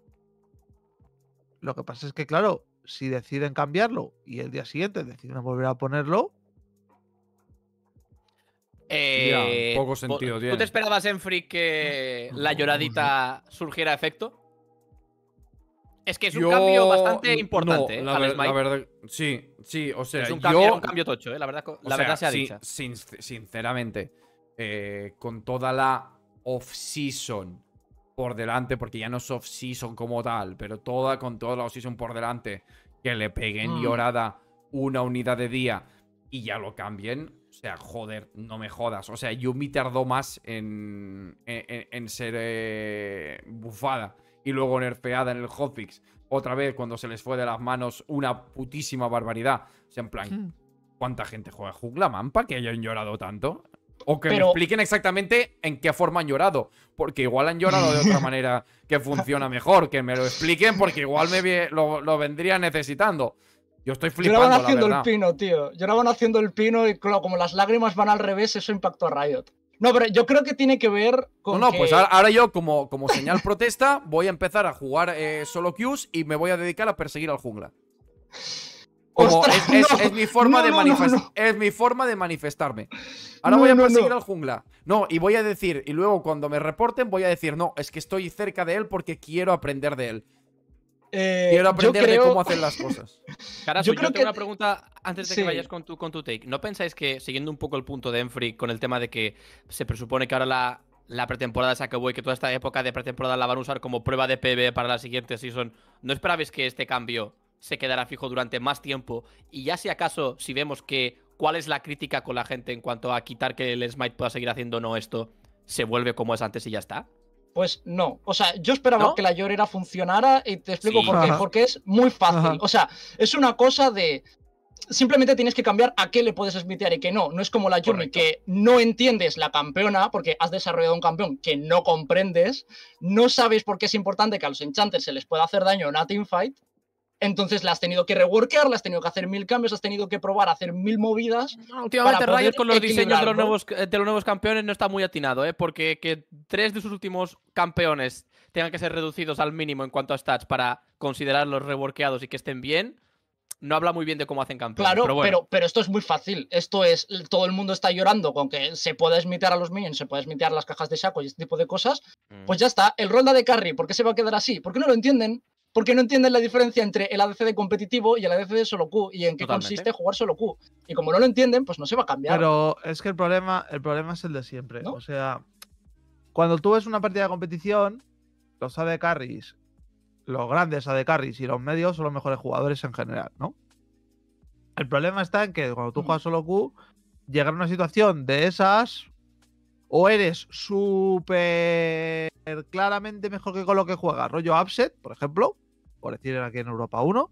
Lo que pasa es que, claro, si deciden cambiarlo y el día siguiente deciden volver a ponerlo, eh, poco ¿tú- sentido ¿Tú tiene. te esperabas, Enfri, que la lloradita surgiera efecto? Es que es un Yo- cambio bastante no, importante, ¿eh? la, al ver- Smite. la verdad, sí, sí, o sea, es un yo, cambio, era un cambio tocho, ¿eh? La verdad, o la sea, verdad sea sin- dicha. sin- sinceramente, eh, con toda la off-season por delante, porque ya no es off-season como tal, pero toda con toda la off-season por delante, que le peguen Mm. llorada una unidad de día y ya lo cambien. O sea, joder, no me jodas. O sea, Yumi tardó más en, en, en ser eh, bufada y luego nerfeada en el hotfix. Otra vez, cuando se les fue de las manos una putísima barbaridad. O sea, en plan, ¿cuánta gente juega jungla, man, para que hayan llorado tanto? O que me Pero- expliquen exactamente en qué forma han llorado. Porque igual han llorado de otra manera que funciona mejor. Que me lo expliquen porque igual me vie- lo, lo vendría necesitando. Yo estoy flipando, Lloraban la haciendo el verdad. pino, tío. Lloraban haciendo el pino y claro, como las lágrimas van al revés, eso impactó a Riot. No, pero yo creo que tiene que ver con No, no, que- pues ahora, ahora yo como, como señal protesta voy a empezar a jugar eh, solo queues y me voy a dedicar a perseguir al jungla. Como ¡Ostras, es, es- no! es mi forma No, de no, no, manifest- no. es mi forma de manifestarme. Ahora No, voy a no, perseguir no. al jungla. No, y voy a decir, y luego cuando me reporten voy a decir, no, es que estoy cerca de él porque quiero aprender de él. eh, Quiero yo aprender de creo- cómo hacer las cosas. Carasu, yo yo, creo tengo que- una pregunta antes de Sí. que vayas con tu, con tu take. ¿No pensáis que, siguiendo un poco el punto de Enfri con el tema de que se presupone que ahora la, la pretemporada se acabó y que toda esta época de pretemporada la van a usar como prueba de P B para la siguiente season, ¿no esperabais que este cambio se quedará fijo durante más tiempo? Y ya si acaso, si vemos que cuál es la crítica con la gente en cuanto a quitar que el Smite pueda seguir haciendo o no esto, se vuelve como es antes y ya está. Pues no. O sea, yo esperaba ¿No? que la llorera funcionara y te explico Sí. por qué. Ajá. Porque es muy fácil. Ajá. O sea, es una cosa de. Simplemente tienes que cambiar a qué le puedes smitear y qué no. No es como la Yumi, Correcto. que no entiendes la campeona porque has desarrollado un campeón que no comprendes. No sabes por qué es importante que a los enchanters se les pueda hacer daño en una teamfight. Entonces la has tenido que reworkear, la has tenido que hacer mil cambios, has tenido que probar a hacer mil movidas. Últimamente para poder Riot con los diseños de los, equilibrarlo. nuevos, de los nuevos campeones no está muy atinado, ¿eh? Porque que tres de sus últimos campeones tengan que ser reducidos al mínimo en cuanto a stats para considerarlos reworkeados y que estén bien, no habla muy bien de cómo hacen campeones. Claro, pero, bueno. pero, pero esto es muy fácil. Esto es, todo el mundo está llorando con que se pueda smitear a los minions, se puede smitear las cajas de saco y este tipo de cosas. Mm. Pues ya está. El rol de A D carry, ¿por qué se va a quedar así? ¿Por qué no lo entienden? Porque no entienden la diferencia entre el A D C de competitivo y el A D C de solo Q y en qué Totalmente. consiste jugar solo Q. Y como no lo entienden, pues no se va a cambiar. pero es que el problema, el problema es el de siempre. ¿No? O sea, cuando tú ves una partida de competición, los A D Carries, los grandes A D Carries y los medios son los mejores jugadores en general, ¿no? El problema está en que cuando tú juegas solo Q, llegar a una situación de esas, o eres súper claramente mejor que con lo que juegas, rollo upset, por ejemplo, por decir aquí en Europa uno,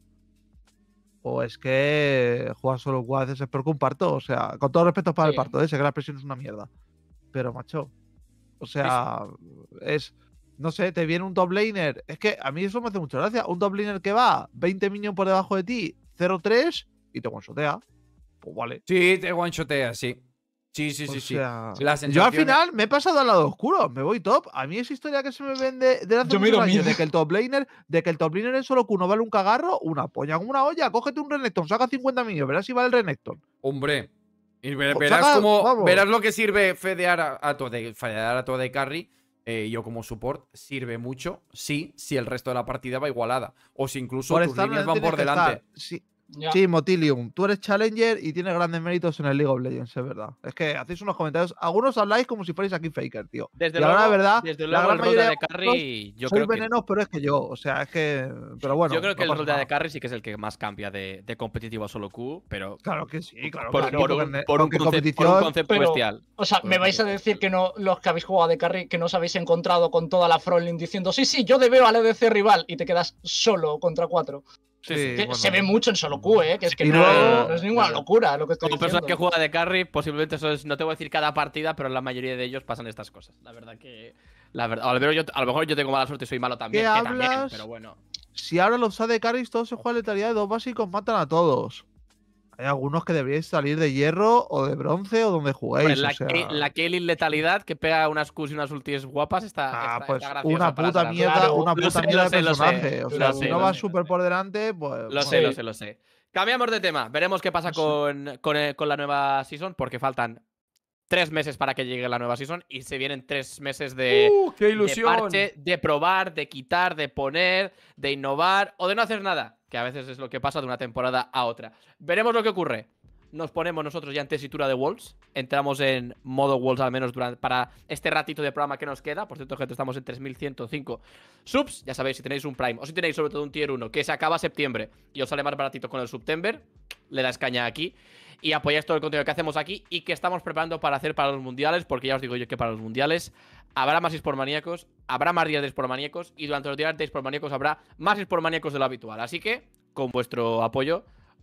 o es que juegas solo un veces es peor que un parto. O sea, con todo respeto para Sí. el parto, ¿eh? Sé que la presión es una mierda. Pero, macho, o sea, es... No sé, te viene un top laner. Es que a mí eso me hace mucha gracia. Un top laner que va veinte minions por debajo de ti, cero tres, y te one-shotea. Pues vale. Sí, te one-shotea, sí. Sí, sí, sí, O sí. sea, Sí, las yo al sensaciones- final me he pasado al lado oscuro, me voy top. A mí esa historia que se me vende de hace Yo me he ido muchos años, mid. de que el top laner, de que el top laner en solo Q no vale un cagarro, una polla como una olla, cógete un Renekton, saca cincuenta minions, verás si vale el Renekton. Hombre. Y ver- Pues verás saca- cómo. vamos. Verás lo que sirve fedear a, a todo de, fedear a todo de carry. Eh, yo como support sirve mucho, sí, si el resto de la partida va igualada. O si incluso Por tus estar líneas donde van por tienes que delante. estar. Sí, Ya. sí, Motilium, tú eres challenger y tienes grandes méritos en el League of Legends, es verdad. Es que hacéis unos comentarios, algunos habláis como si fuerais aquí faker, tío. Desde y ahora, luego, la verdad, desde la luego gran el rol de mayoría AD Carry, yo sois creo que venenos, pero es que yo, o sea, es que... Pero bueno, yo creo que no el pasa rol de A D nada. Carry sí que es el que más cambia de, de competitivo a solo Q, pero Claro que sí, claro por, que sí, por porque un, en- por un porque en concepto, por un competición- concepto Pero- bestial. O sea, me vais a decir que no, los que habéis jugado de carry, que no os habéis encontrado con toda la frontline diciendo, sí, sí, yo debeo al E D C rival y te quedas solo contra cuatro. Sí, Que bueno. se ve mucho en solo Q, ¿eh? Que es que Y no, luego- no es ninguna locura lo que estoy Como persona diciendo. que juega de carry, posiblemente eso es, no te voy a decir cada partida, pero en la mayoría de ellos pasan estas cosas. La verdad que, la verdad, a lo mejor yo, a lo mejor yo tengo mala suerte y soy malo también, ¿Qué que también, hablas? pero bueno. Si ahora los A D Carries todos se juegan letalidad de dos básicos, matan a todos. Hay algunos que deberíais salir de hierro o de bronce o donde juguéis. Hombre, la, o sea... Ke- la Kaelin letalidad que pega unas Qs y unas ultis guapas está, Ah, está, pues está graciosa una para puta hacerla. mierda, Claro, una lo puta sé, mierda lo de sé, lo sé, personaje. O lo sea, sé, si lo no vas sé. súper por delante, pues. Lo bueno. sé, lo Sí. sé, lo sé. Cambiamos de tema. Veremos qué pasa con, con, eh, con la nueva season, porque faltan tres meses para que llegue la nueva season y se vienen tres meses de, ¡Uh, qué de ilusión! parche, de probar, de quitar, de poner, de innovar o de no hacer nada, que a veces es lo que pasa de una temporada a otra. Veremos lo que ocurre. Nos ponemos nosotros ya en tesitura de Worlds. Entramos en modo Worlds al menos durante, para este ratito de programa que nos queda. Por cierto, gente, estamos en tres mil ciento cinco subs. Ya sabéis, si tenéis un Prime o si tenéis sobre todo un Tier uno que se acaba septiembre y os sale más baratito con el September, le das caña aquí y apoyáis todo el contenido que hacemos aquí y que estamos preparando para hacer para los mundiales, porque ya os digo yo que para los mundiales habrá más esportmaníacos, habrá más días de esportmaníacos y durante los días de esportmaníacos habrá más esportmaníacos de lo habitual. Así que, con vuestro apoyo,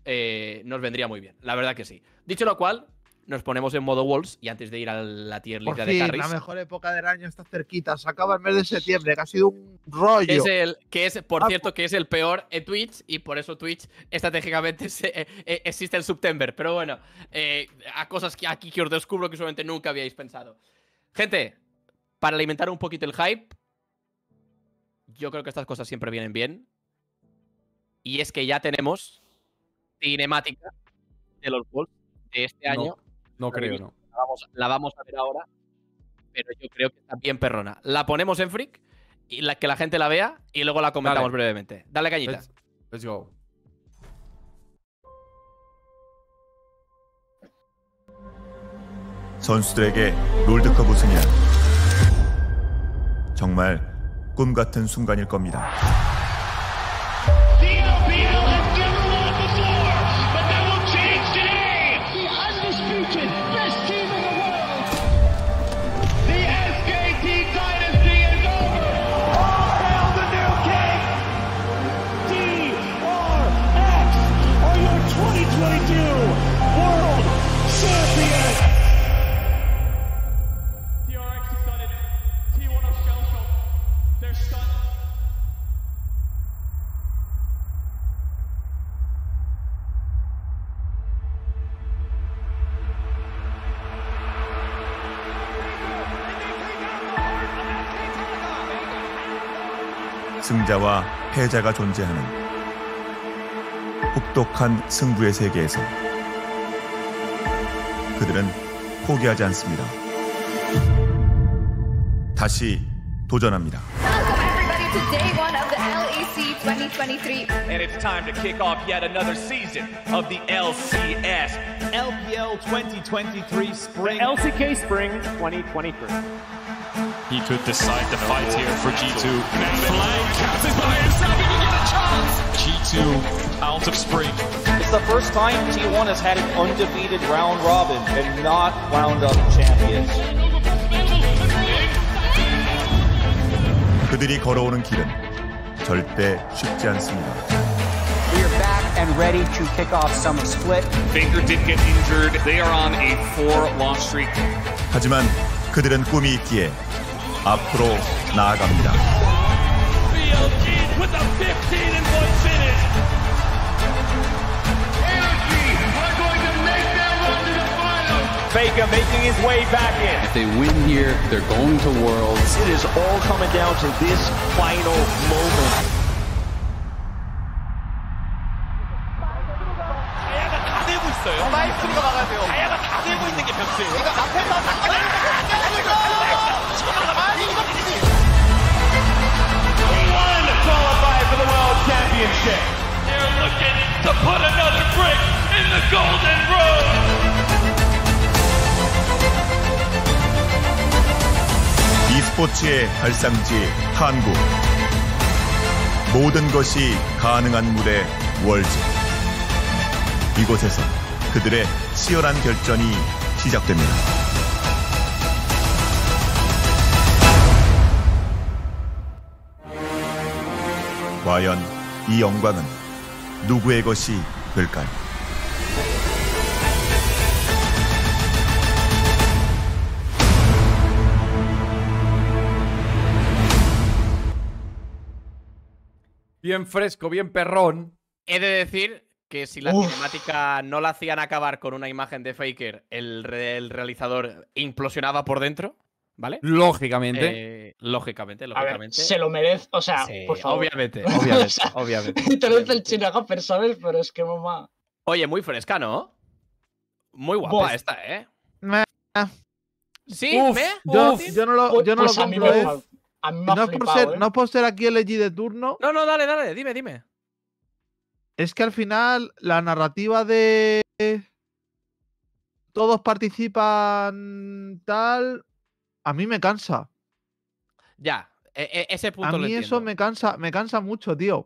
eh, nos vendría muy bien. La verdad que sí. Dicho lo cual, nos ponemos en modo Worlds y antes de ir a la tier list Por de fin, carries, la mejor época del año está cerquita. Se acaba el mes de septiembre, que ha sido un rollo. que es el que es, por Ah, cierto, que es el peor en Twitch y por eso Twitch estratégicamente se- eh, eh, existe el September. Pero bueno, eh, a cosas que aquí que os descubro que seguramente nunca habíais pensado. Gente, para alimentar un poquito el hype, yo creo que estas cosas siempre vienen bien. Y es que ya tenemos cinemática de los Worlds de este No, año. No creo, no. La vamos, la vamos a ver ahora, pero yo creo que está bien perrona. La ponemos en Freak y la, que la gente la vea y luego la comentamos Dale. brevemente. Dale cañita. Let's, let's go. 선수들에게 롤드컵 우승이란 정말 꿈 같은 순간일 겁니다. The L P L has never won before, but that will change today. The undisputed best team in the world. The S K T dynasty is over. All hail the new king. D R X are your twenty twenty-two world champions. D R X has done it. T one are shell shocked. They're stunned. 승자와 패자가 존재하는 혹독한 승부의 세계에서 그들은 포기하지 않습니다. 다시 도전합니다. Welcome everybody to day one of the L E C twenty twenty-three. And it's time to kick off yet another season of the L C S. L P L twenty twenty-three Spring. L C K Spring twenty twenty-three. He could decide the fight here for G two. Flame captures by himself, he can get a chance! G two out of Spring. It's the first time T one has had an undefeated round robin and not wound up champions. 그들이 걸어오는 길은 절대 쉽지 않습니다. We are back and ready to kick off Summer Split. Faker did get injured. They are on a four-loss streak. 하지만 그들은 꿈이 있기에 앞으로 나아갑니다. With a fifteen and one finish. Energy are going to make their run to the finals. Faker making his way back in. If they win here, they're going to Worlds. It is all coming down to this final moment. 다야가 다 되고 있어요. 마이스리가 막아야 돼요. 다야가 다 되고 있는 게 변수예요. 이거 앞에서 For the world championship. They're looking to put another brick in the golden road. e스포츠의 발상지 한국. 모든 것이 가능한 무대 월즈. 이곳에서 그들의 치열한 결전이 시작됩니다. 과연 이 영광은 누구의 것이 될까요? Bien fresco, bien perrón. He de decir que si la Uf. cinemática no la hacían acabar con una imagen de Faker, el, re- el realizador implosionaba por dentro, ¿vale? Lógicamente. Eh, lógicamente, A ver, lógicamente. se lo merece. O sea, Sí, por favor. obviamente, O obviamente, sea, obviamente, Te lo dice el obviamente. China Gaffer, ¿sabes? Pero es que mamá. Oye, muy fresca, ¿no? Muy guapa Buf. esta, ¿eh? Me- ¿Sí? Uf, ¿Me? Yo, ¿Puedo yo no lo, Pues, yo no pues lo a mí compro, me, ¿eh? ha- a mí me ha No es, por flipado, ser, ¿eh? no es por ser aquí el L G de turno, No, no, dale, dale, dime, dime. es que al final la narrativa de todos participan tal, a mí me cansa. Ya, e- e- ese punto A lo mí eso entiendo. me cansa, me cansa mucho, tío.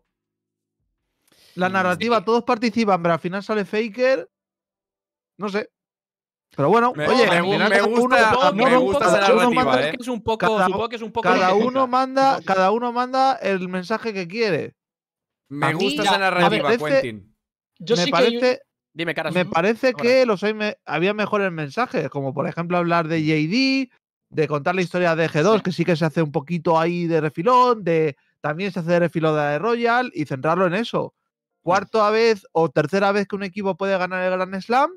La Mm, narrativa, sí. todos participan, pero al final sale Faker. No sé. Pero bueno, Me- oye, me al gu- final me cada gusta- uno- a cada mí uno- me gusta cada esa uno narrativa, manda- ¿eh? Es que es un poco, Cada- supongo que es un poco Cada lógica. uno manda, cada uno manda el mensaje que quiere. Me A mí gusta ya- esa a ver, narrativa, este- Quentin. Yo me sí que hay- parece, Dime, caras. me parece Ahora. que los hay me- había mejores mensajes, como por ejemplo hablar de J D, de contar la historia de G dos, Sí. que sí que se hace un poquito ahí de refilón, de también se hace de refilón de la de Royal y centrarlo en eso. Cuarta vez o tercera vez que un equipo puede ganar el Grand Slam.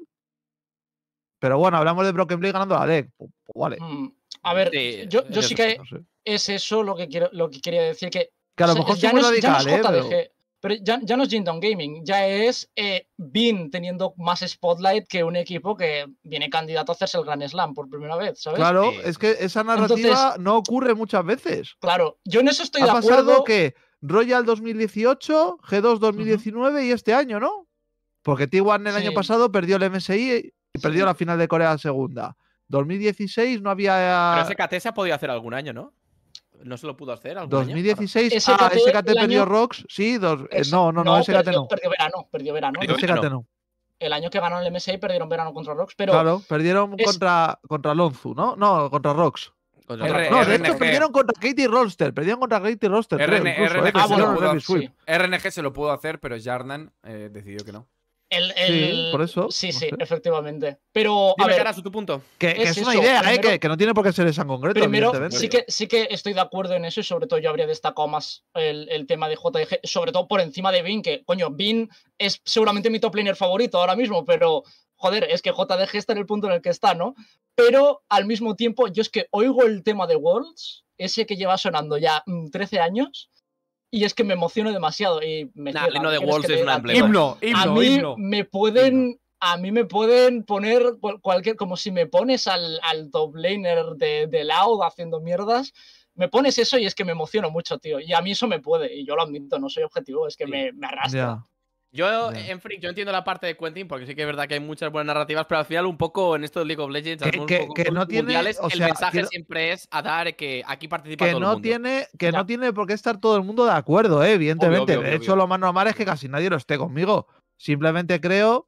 Pero bueno, hablamos de Broken Blade ganando la L E C. Pues, pues vale. Mm, A ver, Sí, yo, yo yo sí sé, que No sé. es eso lo que quiero, lo que quería decir, que Que a lo se- mejor ya soy muy no es- ya no radical, es J D G, ¿eh? pero ya, ya no es Jindon Gaming, ya es eh, Bean teniendo más spotlight que un equipo que viene candidato a hacerse el Grand Slam por primera vez, ¿sabes? Claro, Sí. es que esa narrativa Entonces- no ocurre muchas veces. Claro, yo en eso estoy Ha de pasado acuerdo. que Royal dos mil dieciocho, G dos dos mil diecinueve y este año, ¿no? Porque T uno el año Sí. pasado perdió el M S I y perdió Sí. la final de Corea segunda. dos mil dieciséis no Pero había. ese K T se ha podido hacer algún año, ¿no? ¿No se lo pudo hacer algún año? dos mil dieciséis, Ese ah, K T S K T el perdió año- Rox, sí, dos, eh, Es- no, no, no, S K T perdió, no. perdió verano, perdió verano. Perdió S K T no. El año que ganó el M S I perdieron verano contra Rocks, pero Claro, perdieron es- contra, contra Lonzu, ¿no? No, contra Rox. Contra R- Rock. No, de R N G. hecho perdieron contra Katie Rolster, perdieron contra Katie Rolster, creo, R N incluso, R N G eh, que Ah, se hicieron lo bueno, el pudo- Remy Sweep. sí. R N G se lo pudo hacer, pero Jarnan eh, decidió que no. el, Sí, el- por eso, Sí, no sí, sé. efectivamente. Pero, a Dime, ver, Carasu, tu punto. Que, que Es es, una eso, idea, ¿eh? primero- Que, que no tiene por qué ser esa en concreto, primero, evidentemente. sí que, sí que estoy de acuerdo en eso y sobre todo yo habría destacado más el, el tema de J D G, sobre todo por encima de Bean, que, coño, Bean es seguramente mi top laner favorito ahora mismo, pero, joder, es que J D G está en el punto en el que está, ¿no? Pero, al mismo tiempo, yo es que oigo el tema de Worlds, ese que lleva sonando ya mm, trece años, y es que me emociono demasiado y me Nah, ciega, el himno de ¿qué quieres Worlds que te es una diga, emblema. Himno, a himno, mí himno. me pueden a mí me pueden poner cual- cualquier como si me pones al, al top laner de, de Loud haciendo mierdas, me pones eso y es que me emociono mucho, tío, y a mí eso me puede y yo lo admito, no soy objetivo, es que Sí. me, me arrastra. Ya. Yo, Ya. en Freak, yo entiendo la parte de Quentin, porque sí que es verdad que hay muchas buenas narrativas, pero al final un poco en esto de League of Legends, Que- hacemos que- un poco que no tiene- mundiales, o el sea, mensaje quiero- siempre es a dar que aquí participa Que todo el no mundo. tiene, que Ya. no tiene por qué estar todo el mundo de acuerdo, eh, evidentemente. Obvio, obvio, de obvio, hecho, obvio. lo más normal es que casi nadie lo esté conmigo. Simplemente creo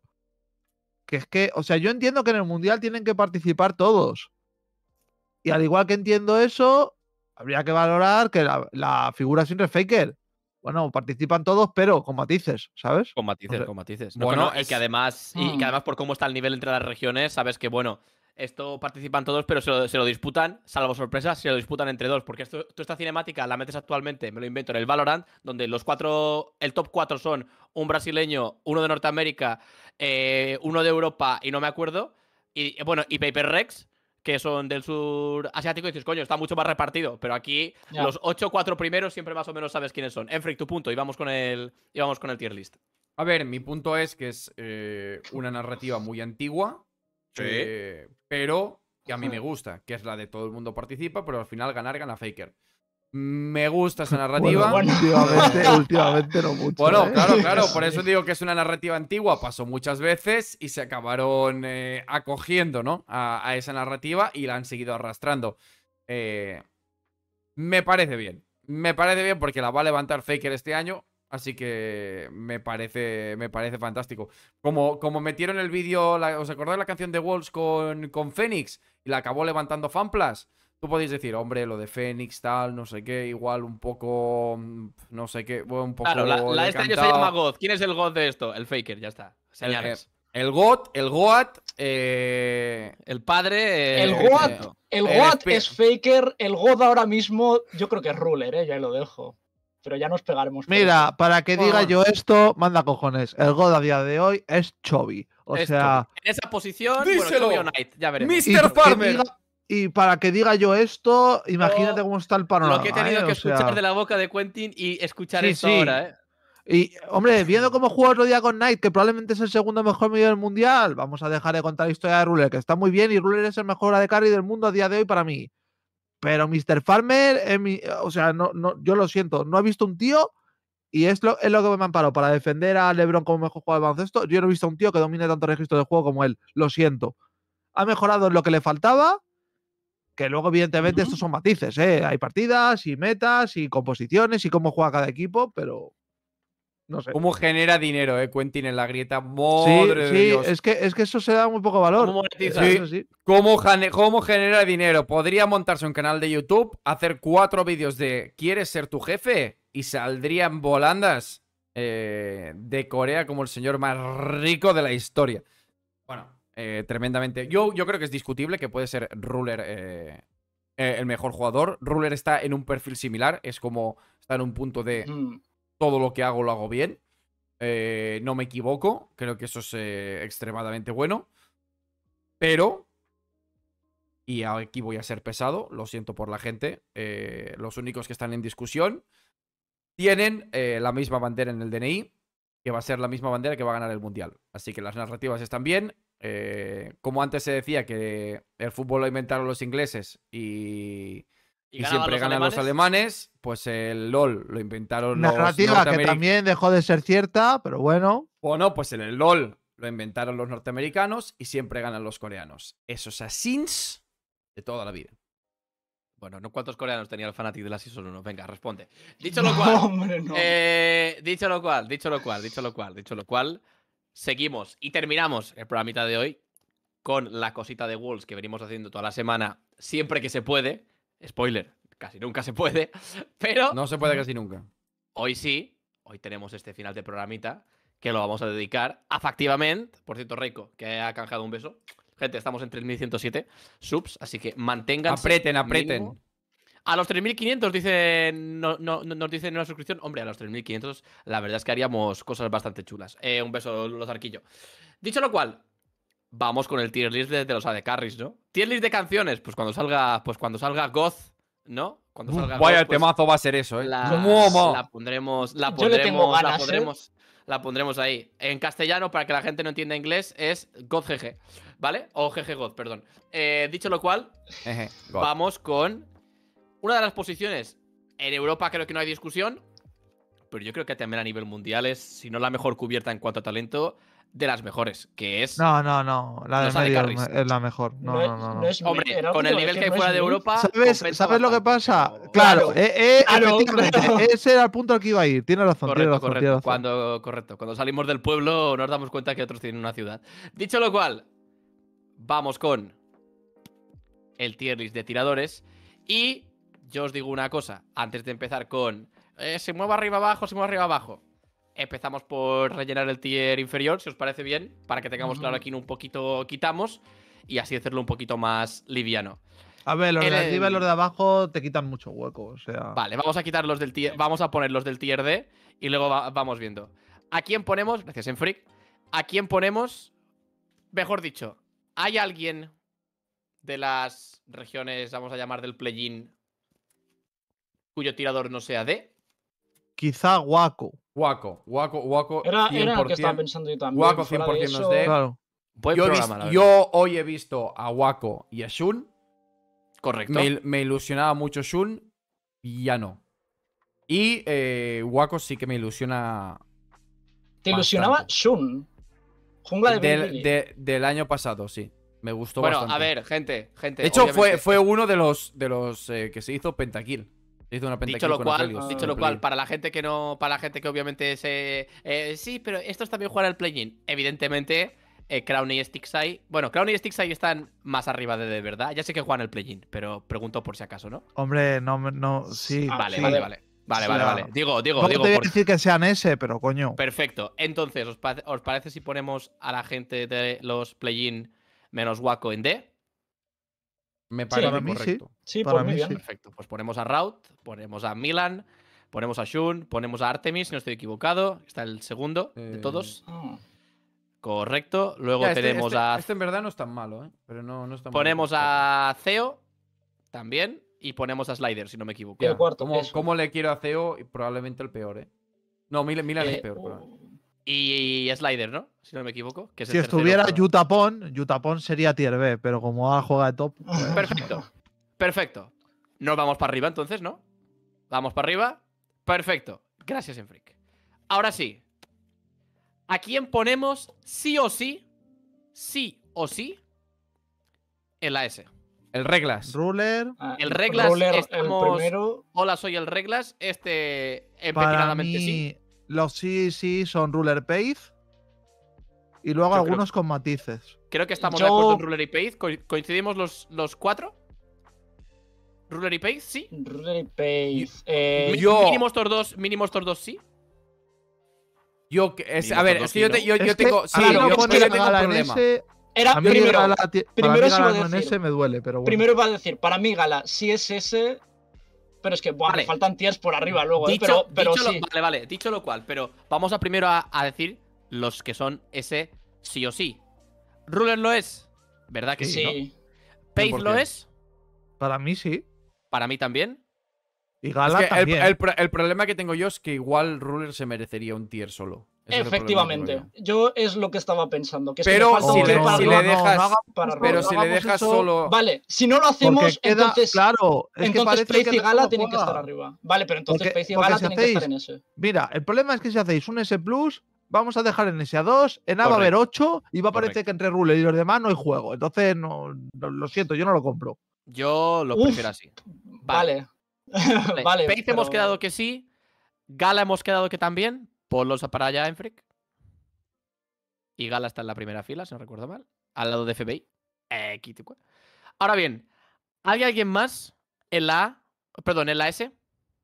que es que, o sea, yo entiendo que en el mundial tienen que participar todos. Y al igual que entiendo eso, habría que valorar que la, la figura siempre es Faker. Bueno, participan todos, pero con matices, ¿sabes? Con matices, O sea, con matices. No, bueno, que no, y es- que además, y, y que además por cómo está el nivel entre las regiones, sabes que bueno, esto participan todos, pero se lo, se lo disputan, salvo sorpresas, se lo disputan entre dos. Porque esto, tú esta cinemática la metes actualmente, me lo invento, en el Valorant, donde los cuatro, el top cuatro son un brasileño, uno de Norteamérica, eh, uno de Europa y no me acuerdo. Y eh, bueno, y Paper Rex, que son del sur asiático, y dices, coño, está mucho más repartido. Pero aquí, Ya. los ocho cuatro primeros siempre más o menos sabes quiénes son. Enfric, tu punto, y vamos con el, y vamos con el tier list. A ver, mi punto es que es eh, una narrativa muy antigua, Sí. eh, pero que a mí me gusta, que es la de todo el mundo participa, pero al final ganar gana Faker. Me gusta esa narrativa. Bueno, últimamente, últimamente no mucho. Bueno, ¿eh? claro, claro, por eso digo que es una narrativa antigua, pasó muchas veces y se acabaron eh, acogiendo, ¿no? A, a esa narrativa y la han seguido arrastrando. Eh, me parece bien, me parece bien porque la va a levantar Faker este año, así que me parece, me parece fantástico. Como, como metieron el vídeo, la- ¿os acordáis la canción de Walls con, con Fénix? Y la acabó levantando Fanplas. Tú podéis decir, hombre, lo de Fénix, tal, no sé qué, igual un poco. mm, No sé qué, bueno, un poco. Claro, la, la este año se decantado. llama God. ¿Quién es el God de esto? El Faker, ya está. El, Señales. el GOAT, el GOAT, eh, El padre. eh, El eh, Goat, eh, el el Goat espe- es Faker, el God ahora mismo yo creo que es Ruler, ¿eh? Ya lo dejo. Pero ya nos pegaremos. por Mira, eso. para que diga Bueno. yo esto, manda cojones. El God a día de hoy es Chovy. O es sea, Chovy. En esa posición, Díselo. bueno, Chovy o Knight, ya veremos. y, mister que Farmer. diga- y para que diga yo esto, imagínate Yo- cómo está el panorama. Lo que he tenido ¿eh? que O sea, escuchar de la boca de Quentin y escuchar Sí, esto sí. ahora, ¿eh? Y, hombre, viendo cómo jugó otro día con Knight, que probablemente es el segundo mejor medio del mundial, vamos a dejar de contar la historia de Ruler, que está muy bien, y Ruler es el mejor A D carry del mundo a día de hoy para mí. Pero mister Farmer, es mi- o sea, no, no, yo lo siento, no he visto un tío, y es lo, es lo que me han parado para defender a LeBron como mejor jugador de baloncesto. Yo no he visto un tío que domine tanto registro de juego como él, lo siento. Ha mejorado en lo que le faltaba, que luego, evidentemente, Ujú. estos son matices, ¿eh? Hay partidas y metas y composiciones y cómo juega cada equipo, pero no sé. ¿Cómo genera dinero, eh? Quentin en la grieta. Sí, Madre de sí, Dios. es que, es que eso se da muy poco valor. ¿Cómo monetiza? Sí. Eso sí. ¿Cómo, jane- ¿Cómo genera dinero? Podría montarse un canal de YouTube, hacer cuatro vídeos de ¿quieres ser tu jefe? Y saldrían volandas eh, de Corea como el señor más rico de la historia. Bueno, eh, tremendamente. Yo, yo creo que es discutible que puede ser Ruler eh, eh, el mejor jugador. Ruler está en un perfil similar, es como está en un punto de Mm. todo lo que hago lo hago bien. Eh, no me equivoco. Creo que eso es eh, extremadamente bueno. Pero, y aquí voy a ser pesado, lo siento por la gente, eh, los únicos que están en discusión tienen eh, la misma bandera en el D N I, que va a ser la misma bandera que va a ganar el Mundial. Así que las narrativas están bien. Eh, como antes se decía que el fútbol lo inventaron los ingleses y... ¿Y Y ganaban siempre los ganan alemanes? los alemanes, pues el LOL lo inventaron los Narrativa que norteameric- también dejó de ser cierta, pero bueno. Bueno, pues en el LOL lo inventaron los norteamericanos y siempre ganan los coreanos. Eso es así de toda la vida. Bueno, ¿no? ¿Cuántos coreanos tenía el Fnatic de la Season uno? Venga, responde. Dicho lo cual, No, hombre, no. eh, dicho lo cual, dicho lo cual, dicho lo cual, dicho lo cual, seguimos y terminamos el programita de hoy con la cosita de Wolves que venimos haciendo toda la semana, siempre que se puede. Spoiler, casi nunca se puede, pero No se puede casi nunca. hoy sí, hoy tenemos este final de programita que lo vamos a dedicar a Factivamente. Por cierto, Reiko, que ha canjeado un beso. Gente, estamos en tres mil ciento siete subs, así que manténganse. Apreten, apreten. mínimo. A los tres mil quinientos dicen, no, no, no- nos dicen en una suscripción. Hombre, a los tres mil quinientos la verdad es que haríamos cosas bastante chulas. Eh, un beso, los arquillo. Dicho lo cual, vamos con el tier list de, de los A D Carries, ¿no? Tier list de canciones, pues cuando salga, pues cuando salga Goth, ¿no? Cuando salga Vaya Goth, pues, temazo va a ser eso, ¿eh? la, ¡Momo! la pondremos, la Yo le tengo pondremos, la ganas, ¿eh? pondremos, la pondremos ahí. En castellano, para que la gente no entienda inglés, es God G G, ¿vale? O G G God, perdón. Eh, dicho lo cual, Eje, God. vamos con una de las posiciones. En Europa creo que no hay discusión, pero yo creo que también a nivel mundial es, si no la mejor cubierta en cuanto a talento, de las mejores, que es... No, no, no. La de Los A D medio carries. es la mejor. No, No es- no, no. no. no es Hombre, mid, era lo con que el iba a nivel que decir, hay no fuera es de mid. Europa... ¿Sabes, compensa ¿sabes lo que bastante, pasa? pero- Claro, Claro, eh, eh, claro, efectivamente, claro. ese era el punto al que iba a ir. Tiene razón, tiene Correcto, razón, tiene correcto. razón. Cuando, correcto. Cuando salimos del pueblo nos damos cuenta que otros tienen una ciudad. Dicho lo cual, vamos con el tier list de tiradores. Y yo os digo una cosa, antes de empezar con Eh, se mueve arriba abajo, se mueve arriba abajo. Empezamos por rellenar el tier inferior, si os parece bien, para que tengamos claro aquí un poquito quitamos y así hacerlo un poquito más liviano. A ver, los El- de arriba y los de abajo te quitan mucho hueco, o sea. Vale, vamos a quitar los del tier, vamos a poner los del tier D y luego va- vamos viendo. ¿A quién ponemos? Gracias, Enfreak. ¿A quién ponemos? Mejor dicho, ¿hay alguien de las regiones, vamos a llamar del play-in, cuyo tirador no sea D? Quizá Waco. Waco, Waco, Waco. Era, era el que estaba cien por ciento. pensando yo también. Waco fuera cien por de ciento eso- nos dé. Claro. Buen Yo, he programa, vis- la yo verdad. hoy he visto a Waco y a Shun. Correcto. Me, il- me ilusionaba mucho Shun y ya no. Y eh, Waco sí que me ilusiona. Te ilusionaba bastante. Shun. Jungla de Del, Billy. de- del año pasado, sí. Me gustó Bueno, bastante. a ver, gente, gente. De hecho, fue, obviamente, fue uno de los, de los eh, que se hizo pentakill. Se hizo una pentakill Dicho lo con cual, Aphelios. dicho lo cual, para la gente que no, para la gente que obviamente se, eh, sí, pero estos también juegan al play-in. Evidentemente, eh, Crown y Stixeye, bueno, Crown y Stixeye están más arriba de de verdad. Ya sé que juegan al play-in, pero pregunto por si acaso, ¿no? Hombre, no, me- no, sí. Vale, sí. vale, vale, vale, Sí, vale, claro. vale. Digo, digo, No digo. te voy a por- decir que sean ese, pero coño. Perfecto. Entonces, ¿os, pa- os parece si ponemos a la gente de los play-in menos Waco en D? Me Sí, parece para mí sí. correcto. Sí, para pues muy mí bien. sí. Perfecto. Pues ponemos a Raut, ponemos a Milan, ponemos a Shun, ponemos a Artemis, si no estoy equivocado. Está el segundo de Eh, todos. Ah. Correcto. Luego Ya, este, tenemos este- a. este en verdad no es tan malo, ¿eh? Pero no, no es tan Ponemos malo. a Ceo también. Y ponemos a Slider, si no me equivoco. Y el cuarto, ¿Cómo, eso. cómo le quiero a Ceo? Y probablemente el peor, ¿eh? No, Milan, Milan Eh, es peor. uh, probablemente. Y Slider, ¿no? Si no me equivoco. Que es Si el tercero, estuviera pero- Yutapon, Yutapon sería tier B, pero como ahora juega de top. pues- Perfecto. Perfecto. Nos vamos para arriba entonces, ¿no? Vamos para arriba. Perfecto. Gracias, Enfreak. Ahora sí. ¿A quién ponemos sí o sí? Sí o sí. En la S. El reglas. Ruler, ah, El Reglas, Ruler, estamos- el primero. Hola, soy el Reglas. Este. para Empecinadamente mí, sí. los sí sí son Ruler Pace. Y luego Yo algunos con matices. Creo que estamos Yo- de acuerdo en Ruler y Pace. Co- ¿Coincidimos los, los cuatro? ¿Ruler y Pace? Sí. Ruler y Pace. Eh, Mi- yo- Mínimo estos dos, mínimo estos dos sí. Yo, que- es- Ni a ver, nosotros es que yo, sí, te- ¿no? yo, yo Es que tengo. Sí, a mí yo- no yo, poner yo a tengo un Gala en problema. ese- era a mí primero. Gala ti- para primero mí os iba a Gala no en decir. ese me duele, pero bueno. Primero iba a decir, para mí Gala sí es ese. Pero es que, buah, Vale. me faltan tiers por arriba luego, ¿eh? Dicho, Pero, pero dicho sí. lo, vale, vale, dicho lo cual, pero vamos a primero a, a decir los que son ese sí o sí. Ruler lo es, ¿verdad que sí? Sí. ¿no? Pace cien por lo cien. es, Para mí sí. para mí también. Y Es Gala que el, también. el pro- el problema que tengo yo es que igual Ruler se merecería un tier solo. Ese es el problema que Efectivamente. tengo yo. Yo es lo que estaba pensando. Que es Pero que me falta si un le- tier para si arriba le dejas- para hagamos- arriba. Pero no si le hagamos dejas eso, solo. Vale, si no lo Porque hacemos, queda entonces. claro. Es que entonces parece Pace que y no Gala lo tienen que juega. estar arriba. Vale, pero entonces Porque- Pace y porque Gala si tienen que estar en hacéis- ese. Mira, el problema es que si hacéis un S Plus, vamos a dejar en S A dos, en A va a haber ocho y va a parecer Correcto. que entre Ruler y los demás no hay juego. Entonces, no, no- lo siento, yo no lo compro. Yo lo Uf, prefiero así. Vale. Vale. Vale, Pace pero- hemos quedado que sí. Gala hemos quedado que también. Ponlos para allá en Freak. Y Gala está en la primera fila, si no recuerdo mal. Al lado de F B I. Eh, quite, cua. Ahora bien, ¿hay alguien más en la A? Perdón, en la S.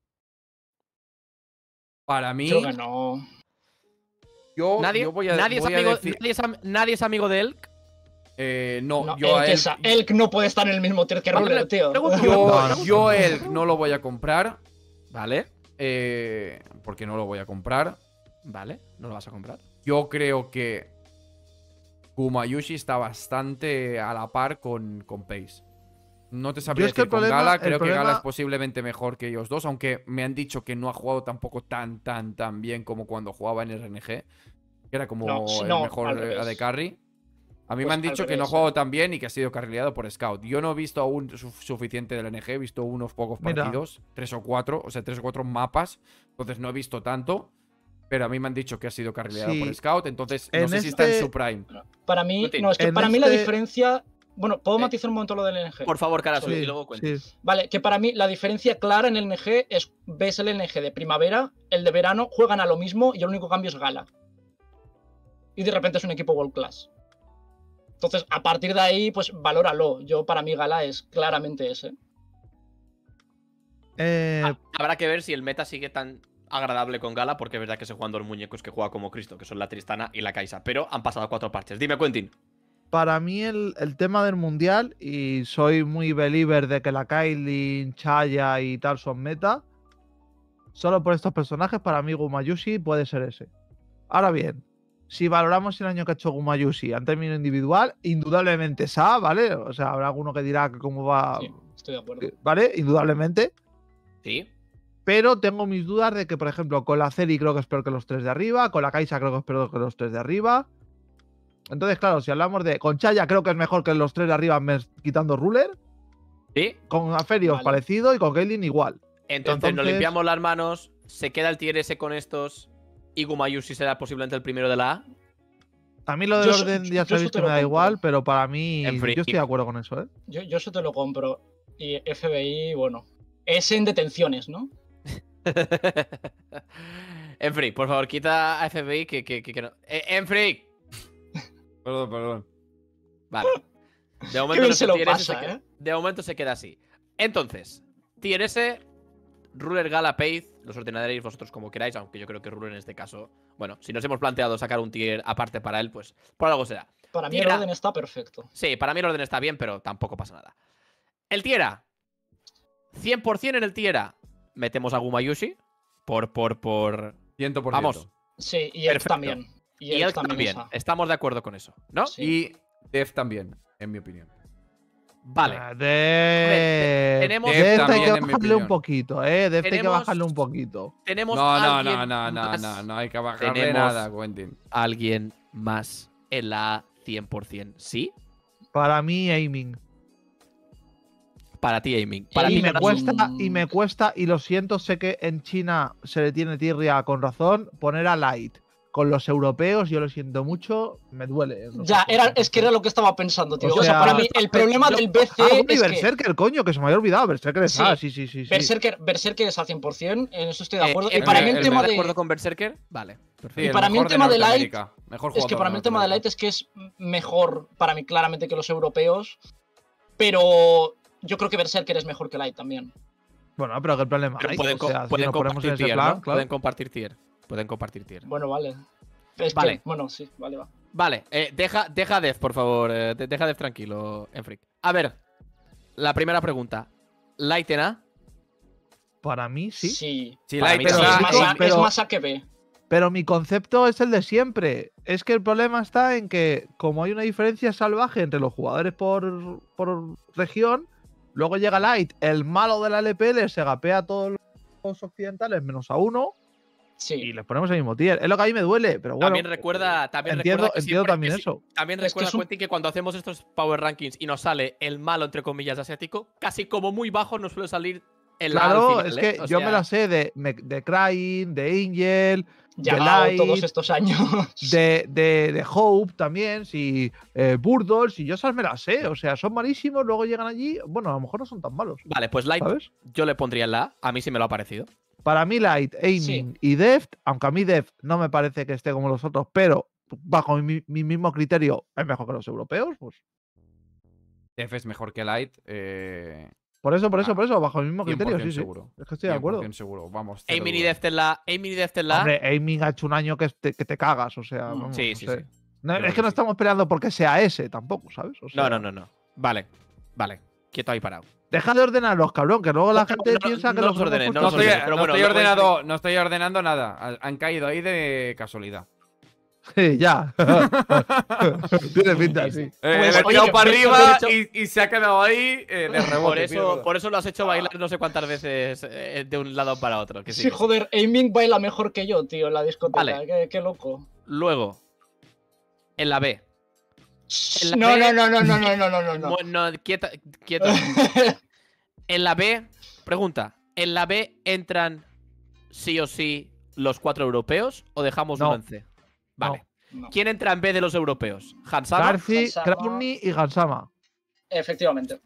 Para mí. Creo que no. Yo, ¿Nadie? yo voy a, ¿Nadie, es voy a amigo, decir- nadie, es am- nadie es amigo de Elk? Eh, no, No, yo a Elk, él. esa- Elk no puede estar en el mismo tier que Vale, Ruler, tío. pregunto, Yo, No, no, yo no. él no lo voy a comprar. Vale, eh, porque no lo voy a comprar. vale. ¿No lo vas a comprar? Yo creo que Gumayushi está bastante a la par con, con Pace. No te sabría es que decir el con problema- Gala. el Creo que problema- Gala es posiblemente mejor que ellos dos. Aunque me han dicho que no ha jugado tampoco tan, tan, tan bien como cuando jugaba en R N G. Que era como No, sí, el no, mejor al eh, revés. A D carry. A mí Pues me han al dicho que no ha revés, jugado eh. tan bien y que ha sido carrileado por Scout. Yo no he visto aún su- suficiente del N G, he visto unos pocos Mira. partidos, tres o cuatro, o sea, tres o cuatro mapas. Entonces no he visto tanto. Pero a mí me han dicho que ha sido carrileado Sí. por Scout. Entonces no En sé si está en este- su prime. Para mí, Martín, no, es que en para mí la este- diferencia. Bueno, ¿puedo Eh, matizar un momento lo del N G? Por favor, Carasu, Sí, y luego cuento. sí. Vale, que para mí la diferencia clara en el N G es, ves el N G de primavera, el de verano, juegan a lo mismo y el único cambio es Gala. Y de repente es un equipo world class. Entonces, a partir de ahí, pues valóralo. Yo, para mí, Gala es claramente ese. Eh, Ah, habrá que ver si el meta sigue tan agradable con Gala, porque es verdad que se juegan dos muñecos que juega como Cristo, que son la Tristana y la Kaisa. Pero han pasado cuatro parches. Dime, Quentin. para mí el, el tema del mundial, y soy muy believer de que la Kailin, Chaya y tal son meta, solo por estos personajes, para mí Gumayusi puede ser ese. Ahora bien, si valoramos el año que ha hecho Gumayusi en términos individual, indudablemente Sa, ¿vale? O sea, habrá alguno que dirá que cómo va. Sí, estoy de acuerdo. ¿Vale? Indudablemente. Sí. Pero tengo mis dudas de que, por ejemplo, con la Celi creo que es peor que los tres de arriba, con la Kaisa creo que es peor que los tres de arriba. Entonces, claro, si hablamos de. Con Chaya creo que es mejor que los tres de arriba, mes- quitando Ruler. Sí. Con Aphelios Vale. parecido y con Kaylin igual. Entonces, nos Entonces- limpiamos las manos, se queda el tier S con estos y Gumayusi será posiblemente el primero de la A. A mí lo del Yo so- orden yo- ya yo sabéis eso te que lo me da compro. igual, pero para mí. En free. Yo estoy de acuerdo con eso, ¿eh? Yo, yo eso te lo compro. Y F B I, bueno. Es en detenciones, ¿no? Enfree, por favor, quita a F B I que, que, que, que no. Eh, Enfree. Perdón, perdón. Vale. De Qué momento, bien nuestro se lo tier S pasa, queda, ¿eh? de momento se queda así. Entonces, tier S, Ruler, Gala, Pace, los ordenaréis vosotros como queráis, aunque yo creo que Ruler en este caso, bueno, si nos hemos planteado sacar un tier aparte para él, pues por algo será. Para mí el Tier A. orden está perfecto. Sí, para mí el orden está bien, pero tampoco pasa nada. El tier A. cien por cien en el tier A. Metemos a Gumayusi. Por, por, por... cien por ciento. Vamos. Sí, y él Perfecto. también. Y, él él también. esa. Estamos de acuerdo con eso, ¿no? Sí. Y Def también, en mi opinión. Vale. Ah, De. tenemos- de esta hay también, que en mi bajarle un opinión. poquito, ¿eh? De esta hay que Tenemos- bajarle un poquito. Tenemos No, no, alguien no, no, no, más- no, no hay que bajarle Tenemos- nada, Quentin. alguien más en la A cien por cien. ¿Sí? Para mí, aiming. Para ti, Aiming. Para y mí me no- cuesta, y me cuesta, y lo siento, sé que en China se le tiene tirria con razón, poner a Light. Con los europeos, yo lo siento mucho, me duele. no sé Ya, por era, qué. es que era lo que estaba pensando, tío. O O sea, sea, para mí el problema yo- del B C Ah, hombre, es que Berserker, coño, que se me había olvidado. Berserker es Sí. ah, sí, sí, sí. sí. Berserker, Berserker es al cien por cien, en eso estoy de Eh, acuerdo. eh, y para mí el el- tema ¿De de... acuerdo con Berserker? Vale. Perfecto. Y el para mí el mejor de tema de Light Norteamérica. Mejor Es que jugador para mí el tema de Light Norteamérica. es que es mejor, para mí claramente, que los europeos. Pero yo creo que Berserker es mejor que Light también. Bueno, pero ¿qué problema Pero hay? pueden, O co- sea, si pueden nos ponemos compartir en ese tier, plan, ¿no? claro. Pueden compartir tier. Pueden compartir tier. Bueno, vale. Es Vale. que, bueno, sí, vale, va. Vale, eh, deja, deja a Dev, por favor. eh, de- deja a Dev tranquilo, Enfric. A ver, la primera pregunta. ¿Light en A? Para mí, sí. Sí. Sí, Para Light mí Sí, es también. es, la- más A, pero- es más A que B. Pero mi concepto es el de siempre. Es que el problema está en que, como hay una diferencia salvaje entre los jugadores por, por región, luego llega Light, el malo de la L P L, se gapea a todos los occidentales menos a uno y Sí. les ponemos el mismo tier. Es lo que a mí me duele, pero bueno. también recuerda, también entiendo, recuerda que entiendo siempre- también que sí- eso. También Es que recuerda, es un- Quentin, que cuando hacemos estos Power Rankings y nos sale el malo, entre comillas, asiático, casi como muy bajo nos suele salir el A al Claro, final, es ¿eh? que O yo me sea, la sé de, me- de Crying, de Angel, de Yagao Light, todos estos años. de, de, de Hope también, si eh, Burdol, si yo esas me las sé. O sea, son malísimos, luego llegan allí. Bueno, a lo mejor no son tan malos. Vale, pues Light ¿Sabes? yo le pondría en la A. A mí sí me lo ha parecido. Para mí, Light, Aiming y Deft, aunque a mí Deft no me parece que esté como los otros, pero bajo mi, mi mismo criterio es mejor que los europeos, pues Def es mejor que Light. Eh, por eso, por eso, Ah, por eso, bajo mi mismo cien por criterio, cien sí, sí. seguro. Es que estoy de acuerdo. cien por cien seguro, vamos. cero Aiming y duda. Deft en la A. Aiming y Deft en la A. Hombre, Aiming ha hecho un año que te, que te cagas, o sea, Mm. vamos, Sí, no sí, sé. sí. No, Creo es que que no sí. estamos peleando porque sea ese tampoco, ¿sabes? O sea, No, no, no, no. Vale, vale. Quieto ahí parado. Deja de ordenarlos, cabrón, que luego la No, gente no, piensa que no los los ordenes, hemos no No los puesto estoy, ordenes, pero no bueno, estoy lo puedes- ordenado, no estoy ordenando nada. Han- Han caído ahí de casualidad. Sí, ya. Tiene pinta, sí. Eh, Pues, le he oye, tirado que para por eso arriba lo he dicho- y, y se ha quedado ahí eh, de rebote. Por eso, pierdo. por eso lo has hecho bailar no sé cuántas veces eh, de un lado para otro. Que sí, Sí, que sí. joder, Aiming baila mejor que yo, tío, en la discoteca. Vale. Qué, qué loco. Luego, en la B. En la No, B- no, no, no, no, no, no, no, no, no. Mu- No, quieta, quieto. En la B, pregunta. ¿En la B entran sí o sí los cuatro europeos o dejamos No. uno en C? Vale. No. ¿Quién entra en B de los europeos? ¿Hansama? Garci, Hansama. Crowny y Gansama. Efectivamente.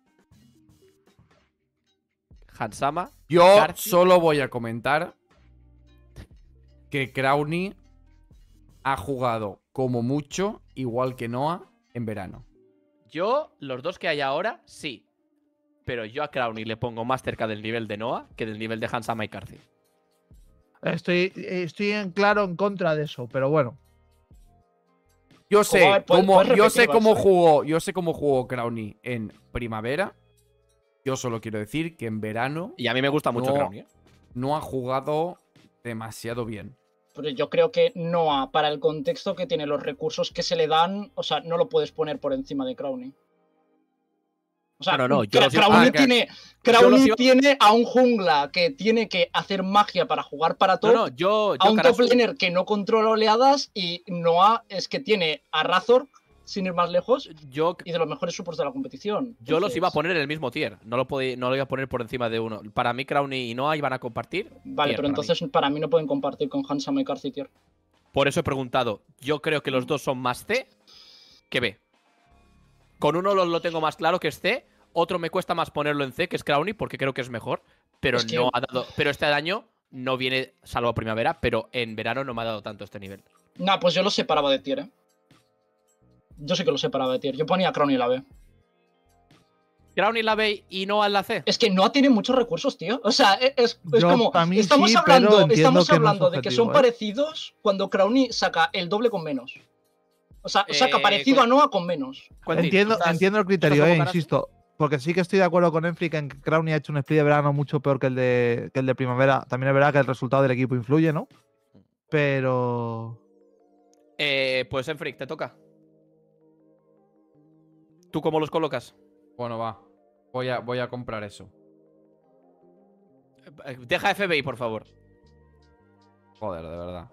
Hansama. Yo Garci. solo voy a comentar que Crowny ha jugado como mucho, igual que Noah, en verano. Yo, los dos que hay ahora, sí. pero yo a Crownie le pongo más cerca del nivel de Noah que del nivel de Hansa McCarthy. Estoy, estoy en claro en contra de eso, pero bueno. Yo sé cómo, yo sé cómo ¿eh? jugó, yo sé cómo jugó Crownie en primavera. Yo solo quiero decir que en verano. Y a mí me gusta mucho no, Crownie. ¿eh? No ha jugado demasiado bien. Pero yo creo que Noah, para el contexto que tiene, los recursos que se le dan, o sea, no lo puedes poner por encima de Crownie. O sea, no, no, yo Cra- sigo, Crownie, ah, tiene, Crownie sigo, tiene a un jungla que tiene que hacer magia para jugar para top, no, no, yo, yo, a un Karasu, top laner que no controla oleadas, y Noah es que tiene a Razor, sin ir más lejos, yo, y de los mejores supports de la competición. Entonces... Yo los iba a poner en el mismo tier, no lo, podía, no lo iba a poner por encima de uno. Para mí Crownie y Noah iban a compartir. Vale, pero entonces mí. para mí no pueden compartir con Hansa McCarthy tier. Por eso he preguntado, yo creo que los dos son más C que B. Con uno lo, lo tengo más claro que es C. Otro me cuesta más ponerlo en C, que es Crownie, porque creo que es mejor. Pero es que... no ha dado. Pero este año no viene salvo primavera, pero en verano no me ha dado tanto este nivel. Nah, pues yo lo separaba de tier, eh. Yo sí que lo separaba de tier. Yo ponía a Crownie en la B. Crownie en la B y Noah en la C. Es que Noah tiene muchos recursos, tío. O sea, es, es yo, como. Estamos sí, hablando, estamos que hablando no de objetivo, que son ¿eh? parecidos cuando Crownie saca el doble con menos. O sea, Eh, saca parecido a Noah con menos. Entiendo, entiendo el criterio, eh, insisto. Porque sí que estoy de acuerdo con Enfric en que Crownie ha hecho un split de verano mucho peor que el de, que el de primavera. También es verdad que el resultado del equipo influye, ¿no? Pero. Eh, pues Enfric, te toca. ¿Tú cómo los colocas? Bueno, va. Voy a, voy a comprar eso. Deja F B I, por favor. Joder, de verdad.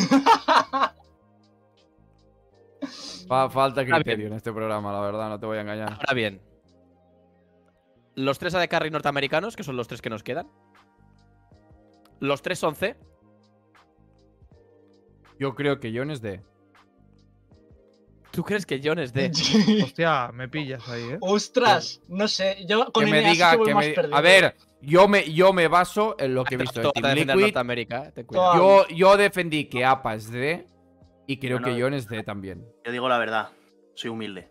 Fa falta criterio en este programa, la verdad, no te voy a engañar. Ahora bien. Los tres A D Carry norteamericanos, que son los tres que nos quedan. Los tres son C. Yo creo que John es D. ¿Tú crees que John es D? Hostia, me pillas ahí, ¿eh? Ostras, no sé. Yo con que me N A diga sí que voy que más me... perdido. A ver, yo me, yo me baso en lo que he visto de Toda Team defender Liquid. Norteamérica, eh, ten Yo, cuidado. yo defendí que A P A es D y creo Bueno, que John es D también. Yo digo la verdad, soy humilde.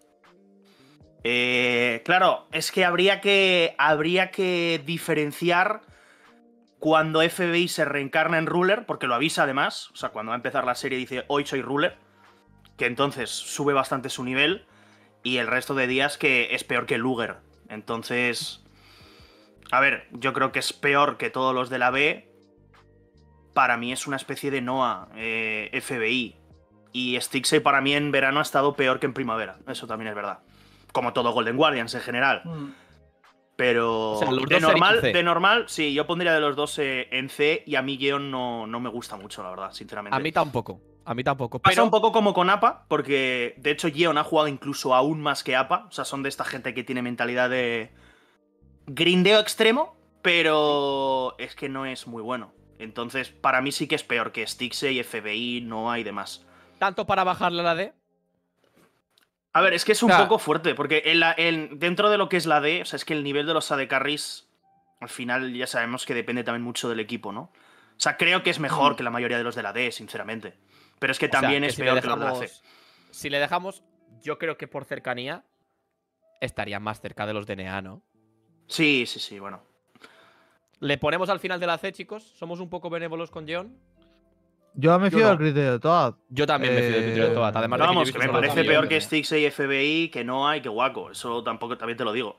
Eh, claro, es que habría que habría que diferenciar cuando F B I se reencarna en Ruler, porque lo avisa además, o sea, cuando va a empezar la serie dice hoy soy Ruler, que entonces sube bastante su nivel, y el resto de días que es peor que Luger. Entonces, a ver, yo creo que es peor que todos los de la B. Para mí es una especie de Noah, eh, F B I. Y Stixey para mí en verano ha estado peor que en primavera, eso también es verdad. Como todo Golden Guardians en general. Mm. Pero O sea, los de dos normal, serían C. de normal, sí, yo pondría de los dos eh, en C, y a mí Geon no, no me gusta mucho, la verdad, sinceramente. A mí tampoco. A mí tampoco. Pasa Pero un poco como con A P A, porque de hecho Geon ha jugado incluso aún más que A P A. O sea, son de esta gente que tiene mentalidad de grindeo extremo, pero es que no es muy bueno. Entonces, para mí sí que es peor que Stixey, F B I, Noah y demás. ¿tanto para bajarle a la D? A ver, es que es un O sea, poco fuerte, porque en la- en- dentro de lo que es la D, o sea, es que el nivel de los A D Carries, al final ya sabemos que depende también mucho del equipo, ¿no? O sea, creo que es mejor que la mayoría de los de la D, sinceramente. Pero es que O sea, también que es si peor le que los de la C. dejamos- Si le dejamos, yo creo que por cercanía estaría más cerca de los D N A, ¿no? Sí, sí, sí, bueno. ¿Le ponemos al final de la C, chicos? ¿Somos un poco benévolos con Geon? Yo me Yo fío no. del criterio de Toad. Yo también me fío del criterio de Toad. Además de que yo he Vamos, visto que me solo parece dos peor Geon. que Stixey, F B I, que Noah y que Waco. Eso tampoco, también te lo digo.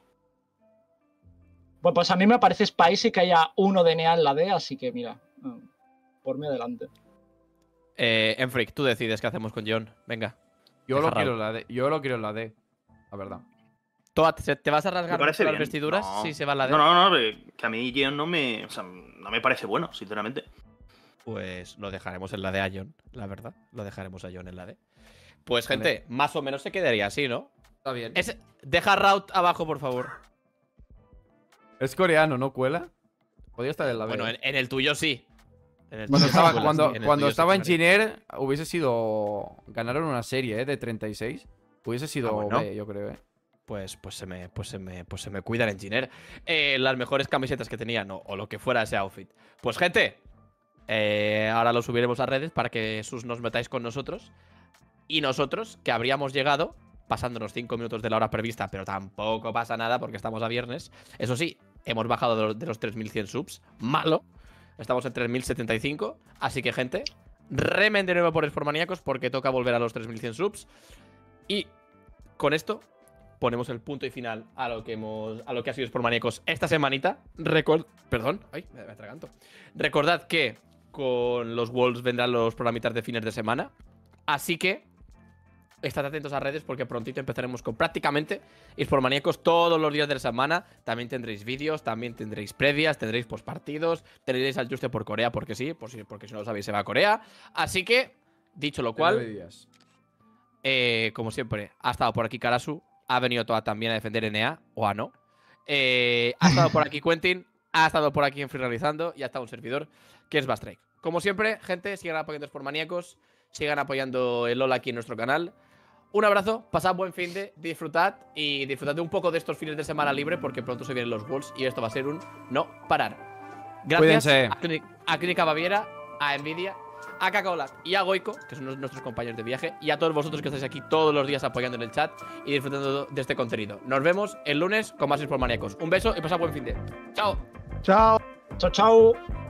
Bueno, pues a mí me parece spicy que haya uno de N A en la D, así que mira, por mí adelante. Eh, Enfric, tú decides qué hacemos con Geon. Venga. Yo Deja lo quiero en Raúl. la D. Yo lo quiero en la D. La verdad. Toad, ¿se- ¿te vas a Me rasgar parece las bien. vestiduras? No. Sí, se va a la D. No, no, no, eh, que a mí Geon no me, o sea, no me parece bueno, sinceramente. Pues lo dejaremos en la D a John, la verdad. Lo dejaremos a John en la D. Pues, gente, más o menos se quedaría así, ¿no? Está bien. Es- deja Rout abajo, por favor. Es coreano, ¿no cuela? Podría estar en la B. Bueno, en, en el tuyo sí. En el Cuando tuyo estaba, sí, cuando, sí, en el cuando tuyo sí estaba en quedaría. Giner, hubiese sido. Ganaron una serie, ¿eh? De treinta y seis. Hubiese sido Ah, bueno. B, yo creo, ¿eh? Pues, pues, se me, pues, se me, pues se me cuidan en Giner. Eh, las mejores camisetas que tenían, o, o lo que fuera ese outfit. Pues, gente, eh, ahora lo subiremos a redes para que sus nos metáis con nosotros. Y nosotros, que habríamos llegado pasándonos cinco minutos de la hora prevista, pero tampoco pasa nada porque estamos a viernes. Eso sí, hemos bajado de los, de los tres mil cien subs. Malo. Estamos en tres mil setenta y cinco. Así que, gente, remen de nuevo por Sportmaníacos porque toca volver a los tres mil cien subs. Y con esto ponemos el punto y final a lo que hemos a lo que ha sido Sportmaníacos esta semanita. Record, perdón, ay, me, me atraganto. Recordad que con los Wolves vendrán los programitas de fines de semana. Así que estad atentos a redes porque prontito empezaremos con prácticamente Sportmaníacos todos los días de la semana. También tendréis vídeos, también tendréis previas, tendréis postpartidos, tendréis al Juste por Corea porque sí, por si, porque si no lo sabéis se va a Corea. Así que, dicho lo cual, eh, como siempre, ha estado por aquí Karasu. Ha venido toda también a defender N A, o a no. Eh, ha estado por aquí Quentin, ha estado por aquí en Free Realizando y ha estado un servidor que es Bastrike. Como siempre, gente, sigan apoyando a Sportmaníacos, sigan apoyando el LoL aquí en nuestro canal. Un abrazo, pasad buen fin de, disfrutad y disfrutad de un poco de estos fines de semana libre porque pronto se vienen los Wolves y esto va a ser un no parar. Gracias a, Clinic, a Clínica Baviera, a Nvidia, a Cacaolat y a Goico, que son nuestros compañeros de viaje, y a todos vosotros que estáis aquí todos los días apoyando en el chat y disfrutando de este contenido. Nos vemos el lunes con más Sportmaníacos. Un beso y pasad buen fin de. Chao. Chao. Chao, chao.